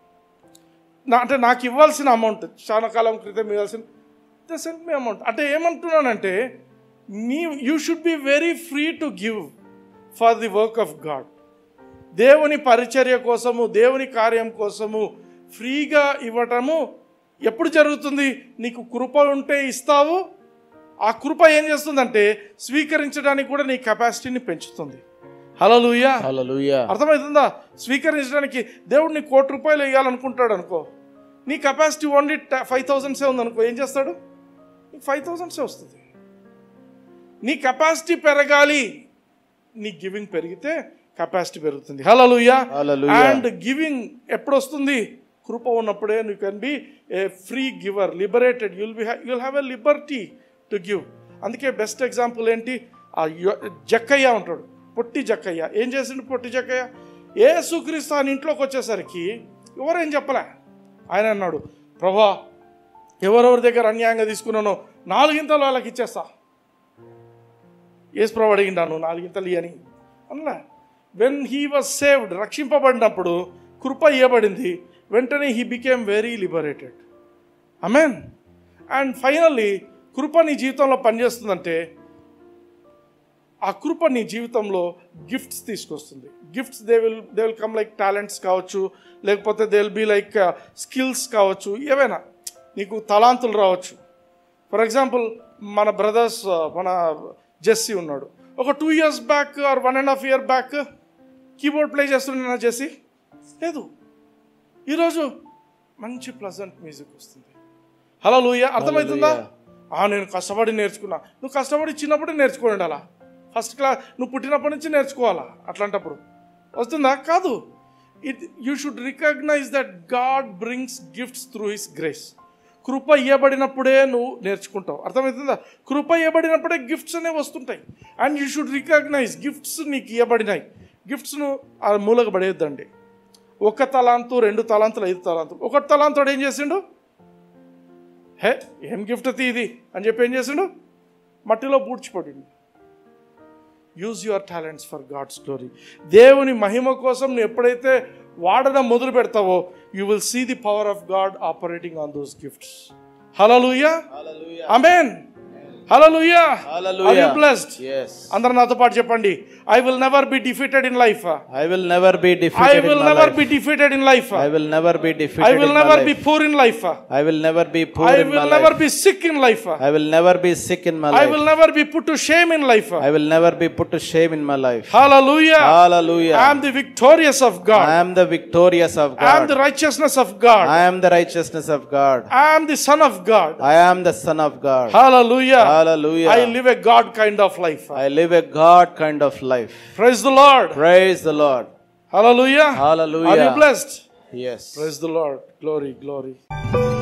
నా అంటే నాకు ఇవ్వాల్సిన అమౌంట్, చాలా కాలం క్రితం ఇవ్వాల్సిన, దే సెంట్ మీ అమౌంట్. అంటే ఏమంటున్నానంటే, నీ you should be very free to give for the work of God. దేవుని పరిచర్య కోసము, దేవుని కార్యం కోసము ఫ్రీగా ఇవ్వటము ఎప్పుడు జరుగుతుంది? నీకు కృప ఉంటే ఇస్తావు. ఆ కృప ఏం చేస్తుందంటే స్వీకరించడానికి కూడా నీ కెపాసిటీని పెంచుతుంది. హల్లెలూయా. హల్లెలూయా. అర్థమవుతుందా? స్వీకరించడానికి దేవుడు నీ కోటి రూపాయలు వేయాలనుకుంటాడు అనుకో, నీ కెపాసిటీ ఓన్లీ ఫైవ్ థౌసండ్సే ఉందనుకో, ఏం చేస్తాడు? నీకు ఫైవ్ థౌసండ్సే వస్తుంది. నీ కెపాసిటీ పెరగాలి, నీ గివింగ్ పెరిగితే కెపాసిటీ పెరుగుతుంది. హల్లెలూయా. అండ్ గివింగ్ ఎప్పుడు వస్తుంది? కృప ఉన్నప్పుడే. You can be a free giver, liberated. You'll be you'll have a liberty to give. అందుకే బెస్ట్ ఎగ్జాంపుల్ ఏంటి? ఆ జక్కయ్య ఉంటాడు, పొట్టి జక్కయ్య. ఏం చేసిండు పొట్టి జక్కయ్య? యేసుక్రీస్తు ఆయన ఇంట్లోకి వచ్చేసరికి ఎవరేం చెప్పలే. ఆయన అన్నాడు, ప్రభా ఎవరెవరి దగ్గర అన్యాయంగా తీసుకున్నానో నాలుగింతలు వాళ్ళకి ఇచ్చేస్తా. యేసు ప్రభు అడిగిండాను నాలుగింతలు ఇయ్యని అన్నా. వెన్ హీ వాజ్ సేవ్డ్, రక్షింపబడినప్పుడు కృప ఇవ్వబడింది, వెంటనే he became very liberated. Amen. And finally కృప నీ జీవితంలో పనిచేస్తుందంటే ఆ కృప నీ జీవితంలో గిఫ్ట్స్ తీసుకొస్తుంది. Gifts they will they will come like talents కావచ్చు, లేకపోతే they will be like skills కావచ్చు, ఏవైనా. నీకు తలాంతులు రావచ్చు. ఫర్ ఎగ్జాంపుల్ మన బ్రదర్స్, మన జెస్సీ ఉన్నాడు. ఒక two years back or one and half year back keyboard play చేస్తున్నా జెస్సీ లేదు. ఈరోజు మంచి ప్లజెంట్ మ్యూజిక్ వస్తుంది. హల్లెలూయా. అర్థమవుతుందా? నేను కష్టపడి నేర్చుకున్నా. నువ్వు కష్టపడి చిన్నప్పుడే నేర్చుకోండి. అలా ఫస్ట్ క్లాస్ నువ్వు పుట్టినప్పటి నుంచి నేర్చుకోవాలా. అట్లాంటప్పుడు వస్తుందా? కాదు. It you should recognise that God brings gifts through his grace. కృప ఇవ్వబడినప్పుడే నువ్వు నేర్చుకుంటావు. అర్థమవుతుందా? కృప ఇవ్వబడినప్పుడే గిఫ్ట్స్ అనేవి వస్తుంటాయి. And you should recognise gifts నీకు ఇవ్వబడినాయి. గిఫ్ట్స్ను ఆ మూలకు పడేయొద్దండి. ఒక తలాంతు, రెండు తలాంతులు, ఐదు తలాంతులు. ఒకటి తలాంతుడు ఏం చేసిండు? హే ఏం గిఫ్ట్ ఇది అని చెప్పి ఏం చేసిండు? మట్టిలో పూడ్చిపడిండు. Use your talents for God's glory. దేవుని మహిమ కోసం నువ్వు ఎప్పుడైతే వాడడం మొదలు పెడతావో you will see the power of God operating on those gifts. Hallelujah. Amen. Hallelujah. Are you blessed? yes. అందరూ నాతో పాటు చెప్పండి, I will never be defeated in life. I will never be defeated. I will never be defeated in life. I will never be defeated. I will never be poor in life. I will never be poor I in my will life. never be sick in life. I will never be sick in my I life. will never be put to shame in life. I will never be put to shame in my life. Hallelujah. Hallelujah. I am the victorious of God. I am the victorious of God. I am the righteousness of God. I am the righteousness of God. I am the son of God. I am the son of God. Hallelujah. Hallelujah. I live a God kind of life. I live a God kind of life. Praise the Lord. Praise the Lord. Hallelujah. Hallelujah. Are you blessed? Yes. Praise the Lord. Glory, glory.